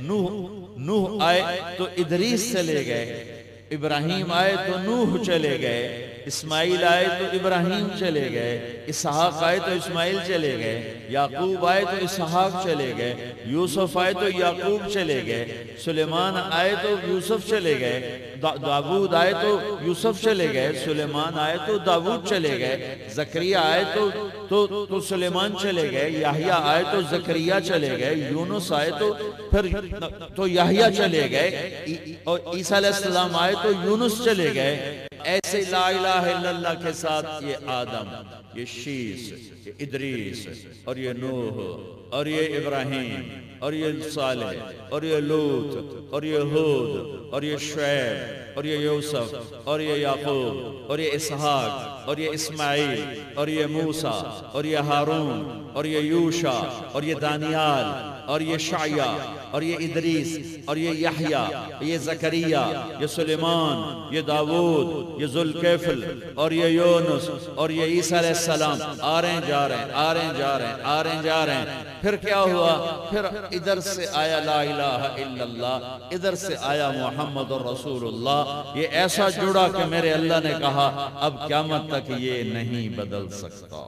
نوح آئے تو ادریس چلے گئے, ابراہیم آئے تو نوح چلے گئے, اسماعیل آئے تو ابراہیم چلے گئے، اسحاق آئے تو اسماعیل چلے گئے، یعقوب آئے تو اسحاق چلے گئے، یوسف آئے تو یعقوب چلے گئے، سلیمان آئے تو یوسف چلے گئے، داؤد آئے تو یوسف چلے گئے، سلیمان آئے تو داؤد چلے گئے، زکریا آئے تو سلیمان چلے گئے، یحییٰ آئے تو زکریا چلے گئے، یونس آئے تو یحییٰ چلے گئے، اور عیسیٰ علیہ السلام آئے تو یونس چلے گئے۔ ایسے لا الہ الا اللہ کے ساتھ یہ آدم، یہ شیس، یہ ادریس، اور یہ نوح، اور یہ ابراہیم، اور یہ صالح، اور یہ لوط، اور یہ ہود، اور یہ شعیب، اور یہ یوسف، اور یہ یعقوب، اور یہ اسحاق، اور یہ اسماعیل، اور یہ موسیٰ، اور یہ ہارون، اور یہ یوشع، اور یہ دانیال، اور یہ شعیہ، اور یہ ادریس، اور یہ یحییٰ، یہ زکریا، یہ سلیمان، یہ داؤد، یہ ذوالکفل، اور یہ یونس، اور یہ عیسیٰ علیہ السلام، آ رہے ہیں جا رہے ہیں، آ رہے ہیں جا رہے ہیں، آ رہے ہیں جا رہے ہیں۔ پھر کیا ہوا؟ پھر ادھر سے آیا لا الہ الا اللہ، ادھر سے آیا محمد رسول اللہ۔ یہ ایسا جڑا کہ میرے اللہ نے کہا اب قیامت تک یہ نہیں بدل سکتا۔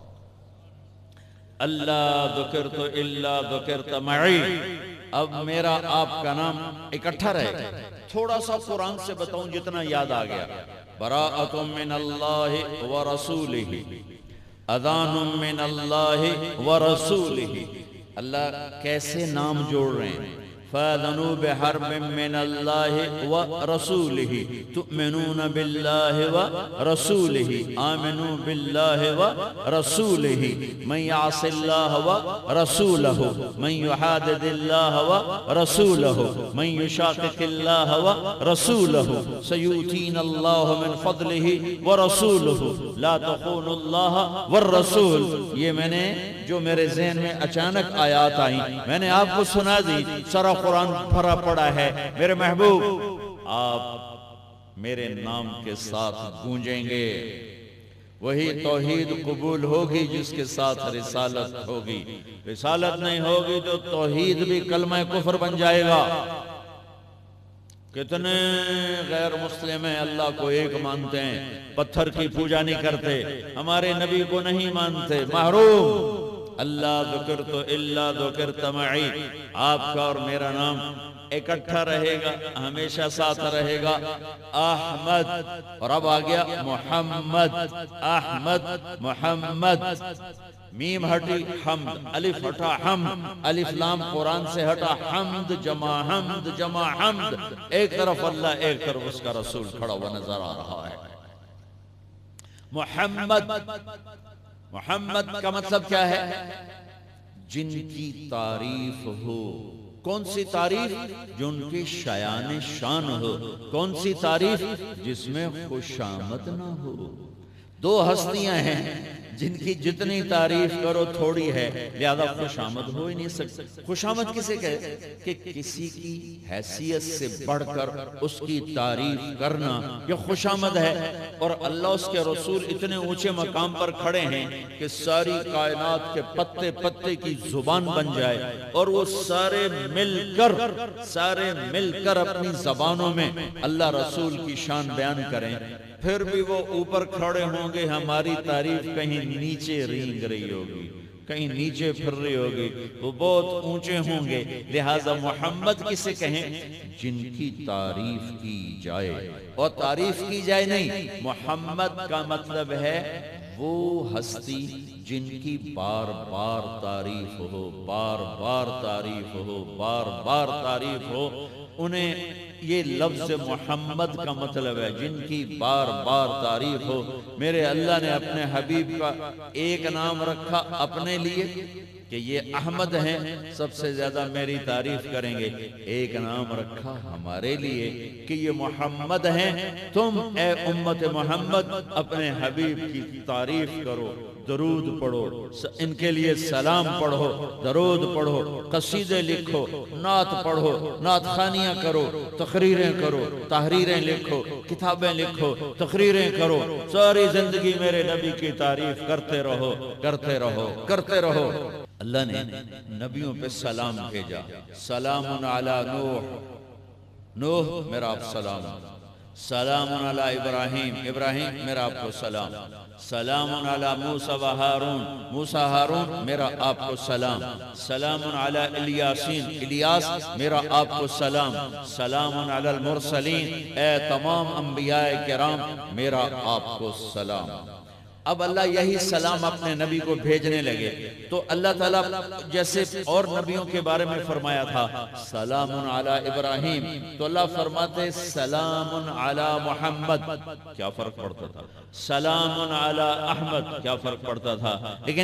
اللہ ذکرت الا ذکرت معی، اب میرا آپ کا نام اکٹھا رہے گا۔ تھوڑا سا قرآن سے بتاؤں جتنا یاد آ گیا۔ براءۃ من اللہ ورسولہ، اذان من اللہ ورسولہ۔ اللہ کیسے نام جوڑ رہے ہیں؟ فَأَذَنُوا بِحَرْبٍ مِّنَ اللَّهِ وَرَسُولِهِ تُؤْمِنُونَ بِاللَّهِ وَرَسُولِهِ آمِنُوا بِاللَّهِ وَرَسُولِهِ مَنْ يَعْصِ اللَّهَ وَرَسُولَهُ مَنْ يُحَادِدِ اللَّهَ وَرَسُولَهُ مَنْ يُشَاقِقِ اللَّهَ وَرَسُولَهُ سَيُؤْتِينَ اللَّهُ مِنْ فَضْلِهِ وَرَسُولُهُ لَا تَخُونُوا اللَّهَ وَالرَّسُولَ۔ یہ میں نے جو میرے ذہن میں اچانک آیات آئیں میں نے آپ کو سنا دی، سارا قرآن بھرا پڑا ہے۔ میرے محبوب آپ میرے نام کے ساتھ گونجیں گے، وہی توحید قبول ہوگی جس کے ساتھ رسالت ہوگی۔ رسالت نہیں ہوگی تو توحید بھی کلمہ کفر بن جائے گا۔ کتنے غیر مسلم ہیں اللہ کو ایک مانتے ہیں، پتھر کی پوجا نہیں کرتے، ہمارے نبی کو نہیں مانتے، محروم۔ اللہ ذکرت الا ذکرت معی، آپ کا اور میرا نام اکٹھا رہے گا، ہمیشہ ساتھ رہے گا۔ احمد، اور اب آ گیا محمد، احمد محمد، میم ہٹی حمد، الف ہٹا حمد، الف لام قرآن سے ہٹا، حمد جمع حمد جمع حمد، ایک طرف اللہ ایک طرف اس کا رسول کھڑا ہوا نظر آ رہا ہے۔ محمد، محمد کا مطلب کیا ہے؟ جن کی تعریف ہو۔ کون سی تعریف؟ جو ان کی شایان شان ہو۔ کون سی تعریف؟ جس میں خوشامد نہ ہو۔ دو ہستیاں ہیں جن کی جتنی تعریف کرو تھوڑی ہے، لہذا خوشامد ہو ہی نہیں سکتی۔ خوشامد کسے کہے؟ کہ کسی کی حیثیت سے بڑھ کر اس کی تعریف کرنا، یہ خوشامد ہے۔ اور اللہ اس کے رسول اتنے اونچے مقام پر کھڑے ہیں کہ ساری کائنات کے پتے پتے کی زبان بن جائے، اور وہ سارے مل کر اپنی زبانوں میں اللہ رسول کی شان بیان کریں، پھر بھی وہ اوپر کھڑے ہوں گے، ہماری تعریف کہیں نیچے رینگ رہی ہوگی، کہیں نیچے پھر رہی ہوگی، وہ بہت اونچے ہوں گے۔ لہٰذا محمد کسے کہیں؟ جن کی تعریف کی جائے، اور تعریف کی جائے نہیں، محمد کا مطلب ہے وہ ہستی جن کی بار بار تعریف ہو، بار بار تعریف ہو، بار بار تعریف ہو، انہیں یہ لفظ محمد کا مطلب ہے جن کی بار بار تعریف ہو۔ میرے اللہ نے اپنے حبیب کا ایک نام رکھا اپنے لیے کہ یہ احمد ہیں، سب سے زیادہ میری تعریف کریں گے۔ ایک نام رکھا ہمارے لیے کہ یہ محمد ہیں، تم اے امت محمد اپنے حبیب کی تعریف کرو، درود پڑھو، ان کے لیے سلام پڑھو، درود پڑھو، قصیدے لکھو، نعت پڑھو، نعت خوانیاں کرو، تقریریں کرو، تحریریں لکھو، کتابیں لکھو، تقریریں کرو، ساری زندگی میرے نبی کی تعریف کرتے رہو، کرتے رہو، کرتے رہو۔ اللہ نے نبیوں پہ سلام بھیجا، سلام علی نوح، نوح میرا آپ سلام، سلام علی ابراہیم، ابراہیم میرا آپ کو سلام، سلام علی موسیٰ و ہارون، موسیٰ ہارون میرا آپ کو سلام، سلام علی الیاسین، الیاس میرا آپ کو سلام، سلام علی المرسلین، اے تمام انبیاء کرام میرا آپ کو سلام۔ اب اللہ یہی سلام اپنے نبی کو بھیجنے لگے تو اللہ تعالیٰ جیسے اور نبیوں کے بارے میں فرمایا تھا سلام علی ابراہیم، تو اللہ فرماتے سلام علی محمد، کیا فرق پڑتا تھا؟ سلام علی احمد، کیا فرق پڑتا تھا؟ لیکن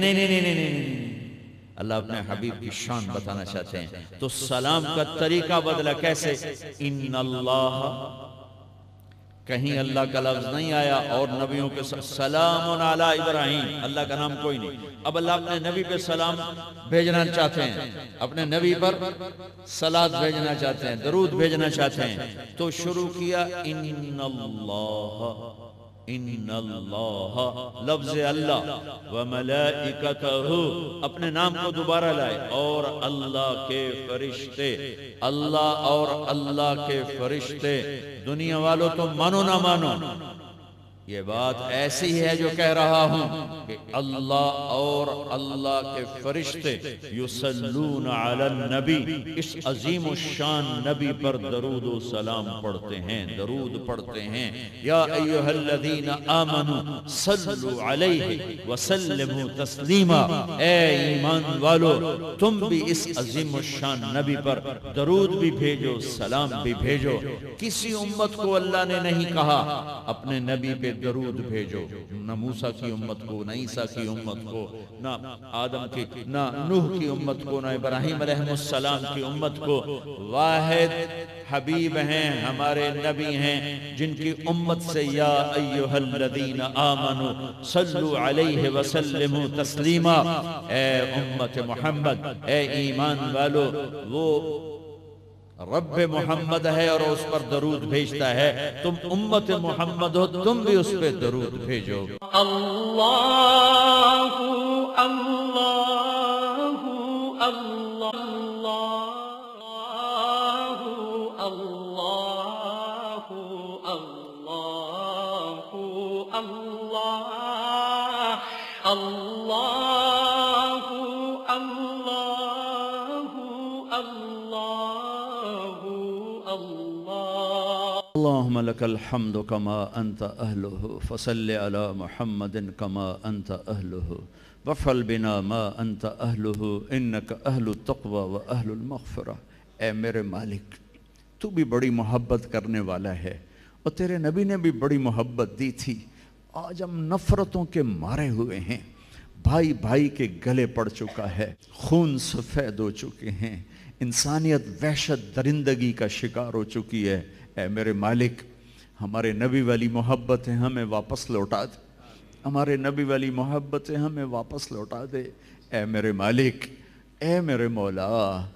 نہیں، اللہ اپنے حبیب کی شان بتانا چاہتے ہیں تو سلام کا طریقہ بدلا، کیسے؟ ان اللہ، کہیں اللہ کا لفظ نہیں آیا اور نبیوں کے سلام علی ابراہیم، اللہ کا نام کوئی نہیں۔ اب اللہ اپنے نبی پہ سلام بھیجنا چاہتے ہیں، اپنے نبی پر صلوات بھیجنا چاہتے ہیں، درود بھیجنا چاہتے ہیں، تو شروع کیا ان اللہ، ان اللہ، لفظ اللہ، وملائکتہ، اپنے نام کو دوبارہ لائے، اور اللہ کے فرشتے، اللہ اور اللہ کے فرشتے۔ دنیا والوں تو مانو نہ مانو، یہ بات ایسی ہے جو کہہ رہا ہوں کہ اللہ اور اللہ کے فرشتے یصلون علی النبی، اس عظیم الشان نبی پر درود و سلام پڑھتے ہیں، درود پڑھتے ہیں۔ یا ایھا الذین آمنوا صلوا علیہ وسلموا تسلیما، اے ایمان والو تم بھی اس عظیم الشان نبی پر درود بھی بھیجو، سلام بھی بھیجو۔ کسی امت کو اللہ نے نہیں کہا اپنے نبی پہ درود بھیجو، نہ موسیٰ کی امت کو، نہ عیسیٰ کی امت کو، نہ آدم کی، نہ نوح کی امت کو، نہ ابراہیم علیہ السلام کی امت کو۔ واحد حبیب ہیں، ہمارے نبی ہیں، جن کی امت سے یا ایھا الذین آمنوا صلوا علیہ وسلموا تسلیما، اے امت محمد، اے ایمان والو، وہ رب محمد ہے اور اس پر درود بھیجتا ہے، تم امت محمد ہو، تم بھی اس پہ درود بھیجو۔ اللہ اللہ اللہ اللہ اللہ اللہ اللہ اللهم لك الحمد كما أنت أهله، فصل على محمد كما أنت أهله، وافعل بنا ما أنت أهله، إنك أهل التقوى وأهل المغفرة۔ اے میرے مالک، تو بھی بڑی محبت کرنے والا ہے اور تیرے نبی نے بھی بڑی محبت دی تھی، آج ہم نفرتوں کے مارے ہوئے ہیں، بھائی بھائی کے گلے پڑ چکا ہے، خون سفید ہو چکے ہیں، انسانیت وحشت درندگی کا شکار ہو چکی ہے۔ اے میرے مالک، ہمارے نبی والی محبتیں ہمیں واپس لوٹا دے، ہمارے نبی والی محبتیں ہمیں واپس لوٹا دے۔ اے میرے مالک، اے میرے مولا،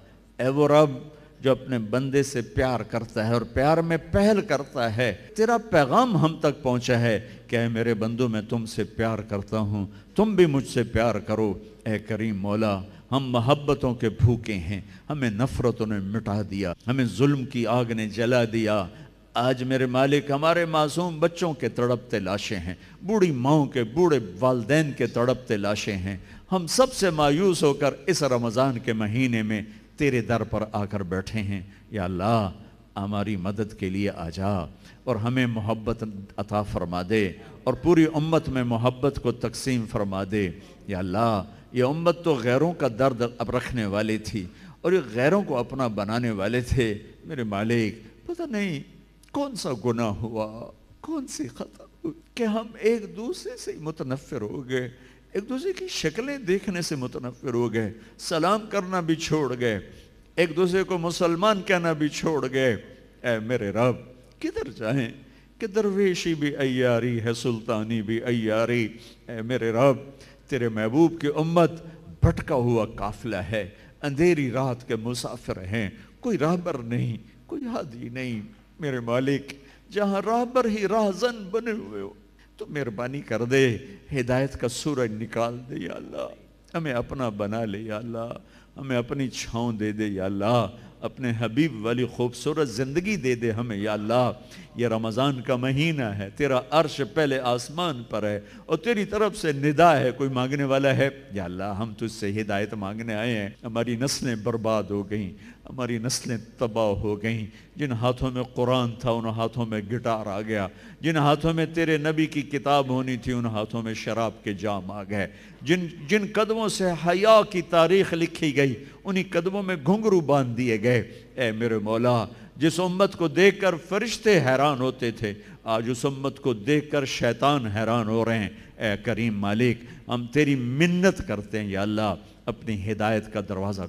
اے وہ رب جو اپنے بندے سے پیار کرتا ہے اور پیار میں پہل کرتا ہے، تیرا پیغام ہم تک پہنچا ہے کہ اے میرے بندوں میں تم سے پیار کرتا ہوں، تم بھی مجھ سے پیار کرو۔ اے کریم مولا، ہم محبتوں کے بھوکے ہیں، ہمیں نفرتوں نے مٹا دیا، ہمیں ظلم کی آگ نے جلا دیا۔ آج میرے مالک ہمارے معصوم بچوں کے تڑپتے لاشیں ہیں، بوڑھی ماؤں کے، بوڑھے والدین کے تڑپتے لاشیں ہیں۔ ہم سب سے مایوس ہو کر اس رمضان کے مہینے میں تیرے در پر آ کر بیٹھے ہیں۔ یا اللہ، ہماری مدد کے لیے آ جا اور ہمیں محبت عطا فرما دے اور پوری امت میں محبت کو تقسیم فرما دے۔ یا اللہ، یہ امت تو غیروں کا درد اب رکھنے والی تھی اور یہ غیروں کو اپنا بنانے والے تھے۔ میرے مالک، پتہ نہیں کون سا گناہ ہوا، کون سی خطا ہوئی کہ ہم ایک دوسرے سے متنفر ہو گئے، ایک دوسرے کی شکلیں دیکھنے سے متنفر ہو گئے، سلام کرنا بھی چھوڑ گئے، ایک دوسرے کو مسلمان کہنا بھی چھوڑ گئے۔ اے میرے رب، کدھر جائیں کہ درویشی بھی عیاری ہے، سلطانی بھی عیاری۔ اے میرے رب، تیرے محبوب کی امت بھٹکا ہوا قافلہ ہے، اندھیری رات کے مسافر ہیں، کوئی راہبر نہیں، کوئی ہادی نہیں۔ میرے مالک، جہاں راہبر ہی راہزن بنے ہوئے ہو تو مہربانی کر دے، ہدایت کا سورج نکال دے یا اللہ، ہمیں اپنا بنا لے یا اللہ، ہمیں اپنی چھاؤں دے دے یا اللہ، اپنے حبیب والی خوبصورت زندگی دے دے ہمیں یا اللہ۔ یہ رمضان کا مہینہ ہے، تیرا عرش پہلے آسمان پر ہے اور تیری طرف سے ندا ہے، کوئی مانگنے والا ہے یا اللہ؟ ہم تجھ سے ہدایت مانگنے آئے ہیں۔ ہماری نسلیں برباد ہو گئیں، ہماری نسلیں تباہ ہو گئیں۔ جن ہاتھوں میں قرآن تھا ان ہاتھوں میں گٹار آ گیا، جن ہاتھوں میں تیرے نبی کی کتاب ہونی تھی ان ہاتھوں میں شراب کے جام آ گئے، جن قدموں سے حیا کی تاریخ لکھی گئی انہی قدموں میں گھنگرو باندھ دیے گئے۔ اے میرے مولا، جس امت کو دیکھ کر فرشتے حیران ہوتے تھے آج اس امت کو دیکھ کر شیطان حیران ہو رہے ہیں۔ اے کریم مالک، ہم تیری منت کرتے ہیں یا اللہ، اپنی ہدایت کا دروازہ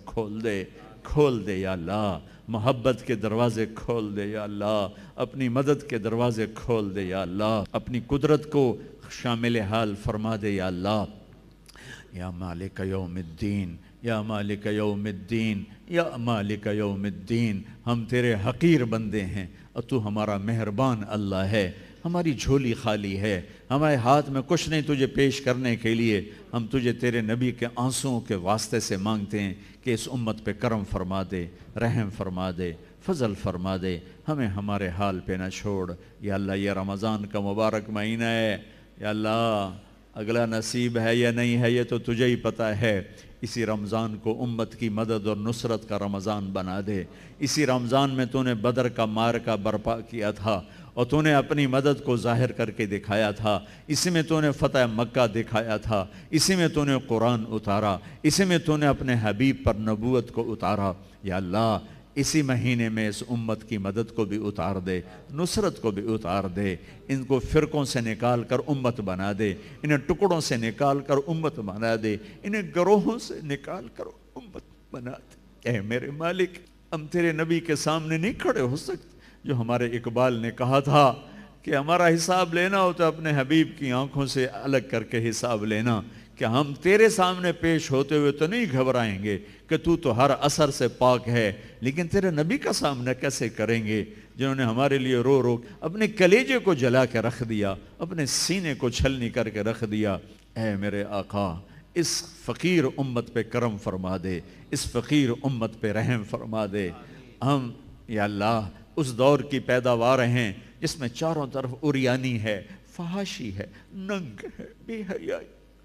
کھول دے یا اللہ، محبت کے دروازے کھول دے یا اللہ، اپنی مدد کے دروازے کھول دے یا اللہ، اپنی قدرت کو شامل حال فرما دے یا اللہ۔ یا مالک یوم الدین، یا مالک یوم الدین، یا مالک یوم الدین، ہم تیرے حقیر بندے ہیں اور تو ہمارا مہربان اللہ ہے۔ ہماری جھولی خالی ہے، ہمارے ہاتھ میں کچھ نہیں تجھے پیش کرنے کے لیے۔ ہم تجھے تیرے نبی کے آنسوؤں کے واسطے سے مانگتے ہیں کہ اس امت پہ کرم فرما دے، رحم فرما دے، فضل فرما دے، ہمیں ہمارے حال پہ نہ چھوڑ یا اللہ۔ یہ رمضان کا مبارک مہینہ ہے یا اللہ، اگلا نصیب ہے یا نہیں ہے یہ تو تجھے ہی پتہ ہے۔ اسی رمضان کو امت کی مدد اور نصرت کا رمضان بنا دے۔ اسی رمضان میں تو نے بدر کا معرکہ برپا کیا تھا اور تو نے اپنی مدد کو ظاہر کر کے دکھایا تھا، اسی میں تو نے فتح مکہ دکھایا تھا، اسی میں تو نے قرآن اتارا، اسی میں تو نے اپنے حبیب پر نبوت کو اتارا یا اللہ۔ اسی مہینے میں اس امت کی مدد کو بھی اتار دے، نصرت کو بھی اتار دے، ان کو فرقوں سے نکال کر امت بنا دے، انہیں ٹکڑوں سے نکال کر امت بنا دے، انہیں گروہوں سے نکال کر امت بنا دے۔ اے میرے مالک، ہم تیرے نبی کے سامنے نہیں کھڑے ہو سکتے۔ جو ہمارے اقبال نے کہا تھا کہ ہمارا حساب لینا ہو تو اپنے حبیب کی آنکھوں سے الگ کر کے حساب لینا، کہ ہم تیرے سامنے پیش ہوتے ہوئے تو نہیں گھبرائیں گے کہ تو ہر اثر سے پاک ہے، لیکن تیرے نبی کا سامنا کیسے کریں گے جنہوں نے ہمارے لیے رو رو اپنے کلیجے کو جلا کے رکھ دیا، اپنے سینے کو چھلنی کر کے رکھ دیا۔ اے میرے آقا، اس فقیر امت پہ کرم فرما دے، اس فقیر امت پہ رحم فرما دے۔ ہم یا اللہ اس دور کی پیداوار ہیں جس میں چاروں طرف عریانی ہے، فحاشی ہے، ننگ ہے، بے حیائی۔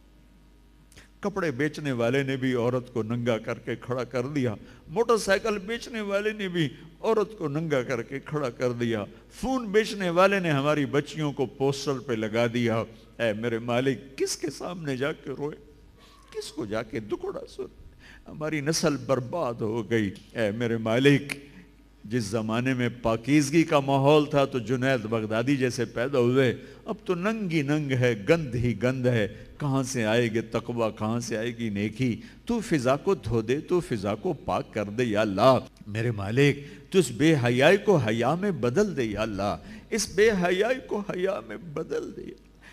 کپڑے بیچنے والے نے بھی عورت کو ننگا کر کے کھڑا کر دیا، موٹر سائیکل بیچنے والے نے بھی عورت کو ننگا کر کے کھڑا کر دیا، فون بیچنے والے نے ہماری بچیوں کو پوسٹر پہ لگا دیا۔ اے میرے مالک، کس کے سامنے جا کے روئے، کس کو جا کے دکھڑا سن؟ ہماری نسل برباد ہو گئی۔ اے میرے مالک، جس زمانے میں پاکیزگی کا ماحول تھا تو جنید بغدادی جیسے پیدا ہوئے، اب تو ننگی ننگ ہے، گند ہی گند ہے۔ کہاں سے آئے گی تقویٰ، کہاں سے آئے گی نیکی؟ تو فضا کو دھو دے، تو فضا کو پاک کر دے یا اللہ۔ میرے مالک، تو اس بے حیائی کو حیا میں بدل دے یا اللہ، اس بے حیائی کو حیا میں بدل دے۔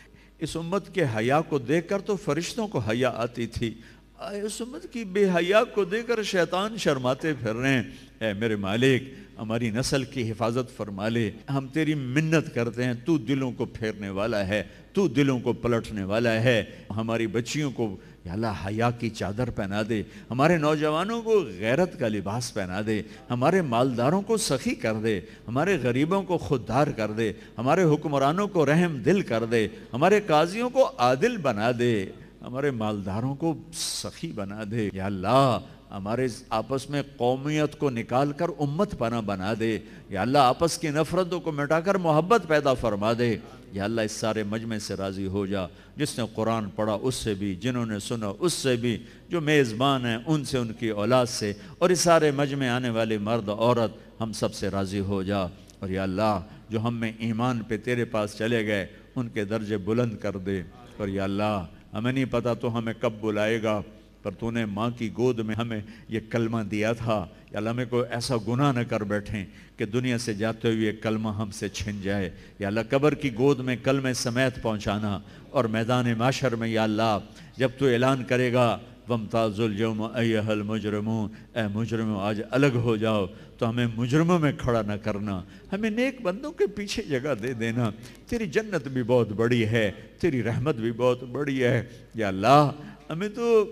اس امت کے حیا کو دیکھ کر تو فرشتوں کو حیا آتی تھی، اس امت کی بے حیا کو دیکھ کر شیطان شرماتے پھر رہے ہیں۔ اے میرے مالک، ہماری نسل کی حفاظت فرما لے۔ ہم تیری منت کرتے ہیں، تو دلوں کو پھیرنے والا ہے، تو دلوں کو پلٹنے والا ہے۔ ہماری بچیوں کو یا اللہ حیا کی چادر پہنا دے، ہمارے نوجوانوں کو غیرت کا لباس پہنا دے، ہمارے مالداروں کو سخی کر دے، ہمارے غریبوں کو خوددار کر دے، ہمارے حکمرانوں کو رحم دل کر دے، ہمارے قاضیوں کو عادل بنا دے، ہمارے مالداروں کو سخی بنا دے یا اللہ۔ ہمارے آپس میں قومیت کو نکال کر امت پناہ بنا دے یا اللہ۔ آپس کی نفرتوں کو مٹا کر محبت پیدا فرما دے یا اللہ۔ اس سارے مجمع سے راضی ہو جا، جس نے قرآن پڑھا اس سے بھی، جنہوں نے سنا اس سے بھی، جو میزبان ہیں ان سے، ان کی اولاد سے، اور اس سارے مجمع آنے والے مرد عورت، ہم سب سے راضی ہو جا۔ اور یا اللہ، جو ہم میں ایمان پہ تیرے پاس چلے گئے ان کے درجے بلند کر دے۔ اور یا اللہ، ہمیں نہیں پتا تو ہمیں کب بلائے گا، پر تو نے ماں کی گود میں ہمیں یہ کلمہ دیا تھا یا اللہ۔ ہمیں کوئی ایسا گناہ نہ کر بیٹھیں کہ دنیا سے جاتے ہوئے یہ کلمہ ہم سے چھن جائے یا اللہ۔ قبر کی گود میں کلمہ سمیت پہنچانا، اور میدان معاشر میں یا اللہ جب تو اعلان کرے گا وَامْتَازُوا الْيَوْمَ أَيُّهَا الْمُجْرِمُونَ، اے مجرموں آج الگ ہو جاؤ، تو ہمیں مجرموں میں کھڑا نہ کرنا، ہمیں نیک بندوں کے پیچھے جگہ دے دینا۔ تیری جنت بھی بہت بڑی ہے، تیری رحمت بھی بہت بڑی ہے یا اللہ۔ ہمیں تو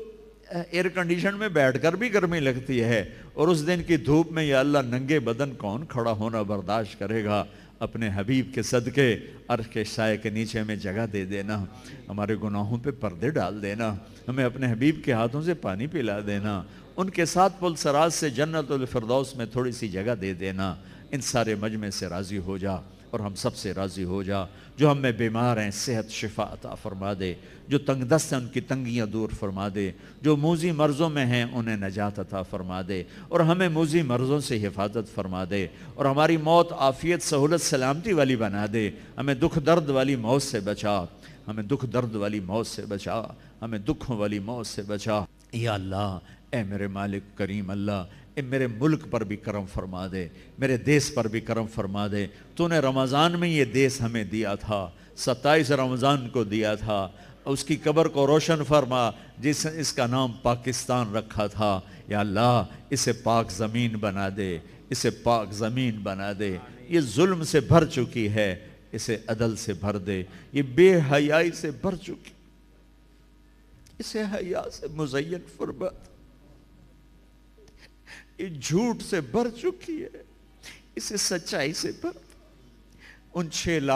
ایئر کنڈیشن میں بیٹھ کر بھی گرمی لگتی ہے، اور اس دن کی دھوپ میں یا اللہ ننگے بدن کون کھڑا ہونا برداشت کرے گا؟ اپنے حبیب کے صدقے عرش کے سائے کے نیچے میں جگہ دے دینا، ہمارے گناہوں پہ پردے ڈال دینا، ہمیں اپنے حبیب کے ہاتھوں سے پانی پلا دینا، ان کے ساتھ پل سراج سے جنت الفردوس میں تھوڑی سی جگہ دے دینا۔ ان سارے مجمع سے راضی ہو جا اور ہم سب سے راضی ہو جا۔ جو ہم میں بیمار ہیں صحت شفا عطا فرما دے، جو تنگ دست ہیں ان کی تنگیاں دور فرما دے، جو موذی مرضوں میں ہیں انہیں نجات عطا فرما دے، اور ہمیں موذی مرضوں سے حفاظت فرما دے، اور ہماری موت عافیت سہولت سلامتی والی بنا دے، ہمیں دکھ درد والی موت سے بچا، ہمیں دکھ درد والی موت سے بچا، ہمیں دکھوں والی موت سے بچا۔ یا اللہ، اے میرے مالک کریم اللہ، اے میرے ملک پر بھی کرم فرما دے، میرے دیس پر بھی کرم فرما دے۔ تو نے رمضان میں یہ دیس ہمیں دیا تھا، 27 رمضان کو دیا تھا، اس کی قبر کو روشن فرما، اس کا نام پاکستان رکھا تھا۔ یا اللہ، اسے پاک زمین بنا دے، اسے پاک زمین بنا دے۔ یہ ظلم سے بھر چکی ہے، اسے عدل سے بھر دے۔ یہ بے حیائی سے بھر چکی، اسے حیا سے مزین فرما دے۔ یہ جھوٹ سے بھر چکی ہے، اسے سچائی سے بھر دے۔ ان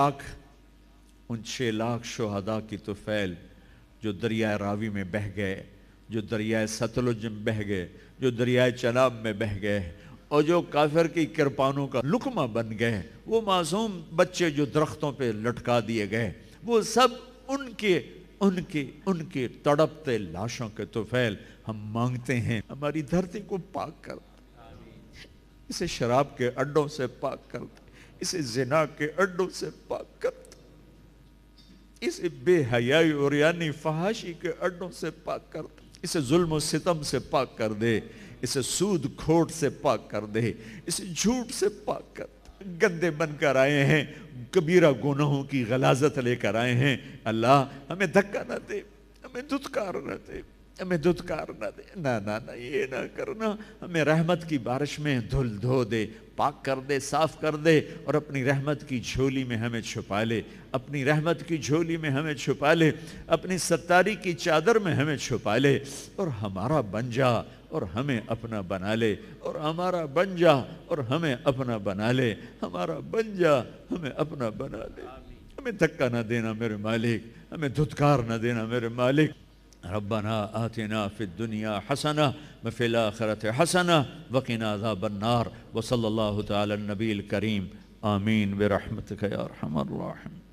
6 لاکھ شہداء کی طفیل جو دریائے راوی میں بہہ گئے، جو دریائے ستلج میں بہہ گئے، جو دریائے چناب میں بہہ گئے، اور جو کافر کی کرپانوں کا لقمہ بن گئے، وہ معصوم بچے جو درختوں پہ لٹکا دیے گئے، وہ سب ان کے تڑپتے لاشوں کے طفیل ہم مانگتے ہیں ہماری دھرتی کو پاک کر دے، اسے شراب کے اڈوں سے پاک کر دے، اسے زنا کے اڈوں سے پاک کر دے، اسے بے حیائی عریانی فحاشی کے اڈوں سے پاک کر دے، اسے ظلم و ستم سے پاک کر دے، اسے سود کھوٹ سے پاک کر دے، اسے جھوٹ سے پاک کر دے۔ گندے بن کر آئے ہیں، کبیرہ گناہوں کی غلاظت لے کر آئے ہیں۔ اللہ ہمیں دھکا نہ دے، ہمیں دھتکار نہ دے، ہمیں دھتکار نہ دے، نہ یہ نہ کرنا۔ ہمیں رحمت کی بارش میں دھل دھو دے، پاک کر دے، صاف کر دے، اور اپنی رحمت کی جھولی میں ہمیں چھپا لے، اپنی رحمت کی جھولی میں ہمیں چھپا لے، اپنی ستاری کی چادر میں ہمیں چھپا لے، اور ہمارا بن جا اور ہمیں اپنا بنا لے، اور ہمارا بن جا اور ہمیں اپنا بنا لے، ہمارا بن جا ہمیں اپنا بنا لے۔ ہمیں دھکا نہ دینا میرے مالک، ہمیں دھتکار نہ دینا میرے مالک۔ ربنا آتنا فی الدنیا حسنہ وفی الآخرۃ حسنہ وقنا عذاب النار۔ وصلی اللہ تعالی النبی الکریم، آمین برحمتک یا ارحم الراحمین۔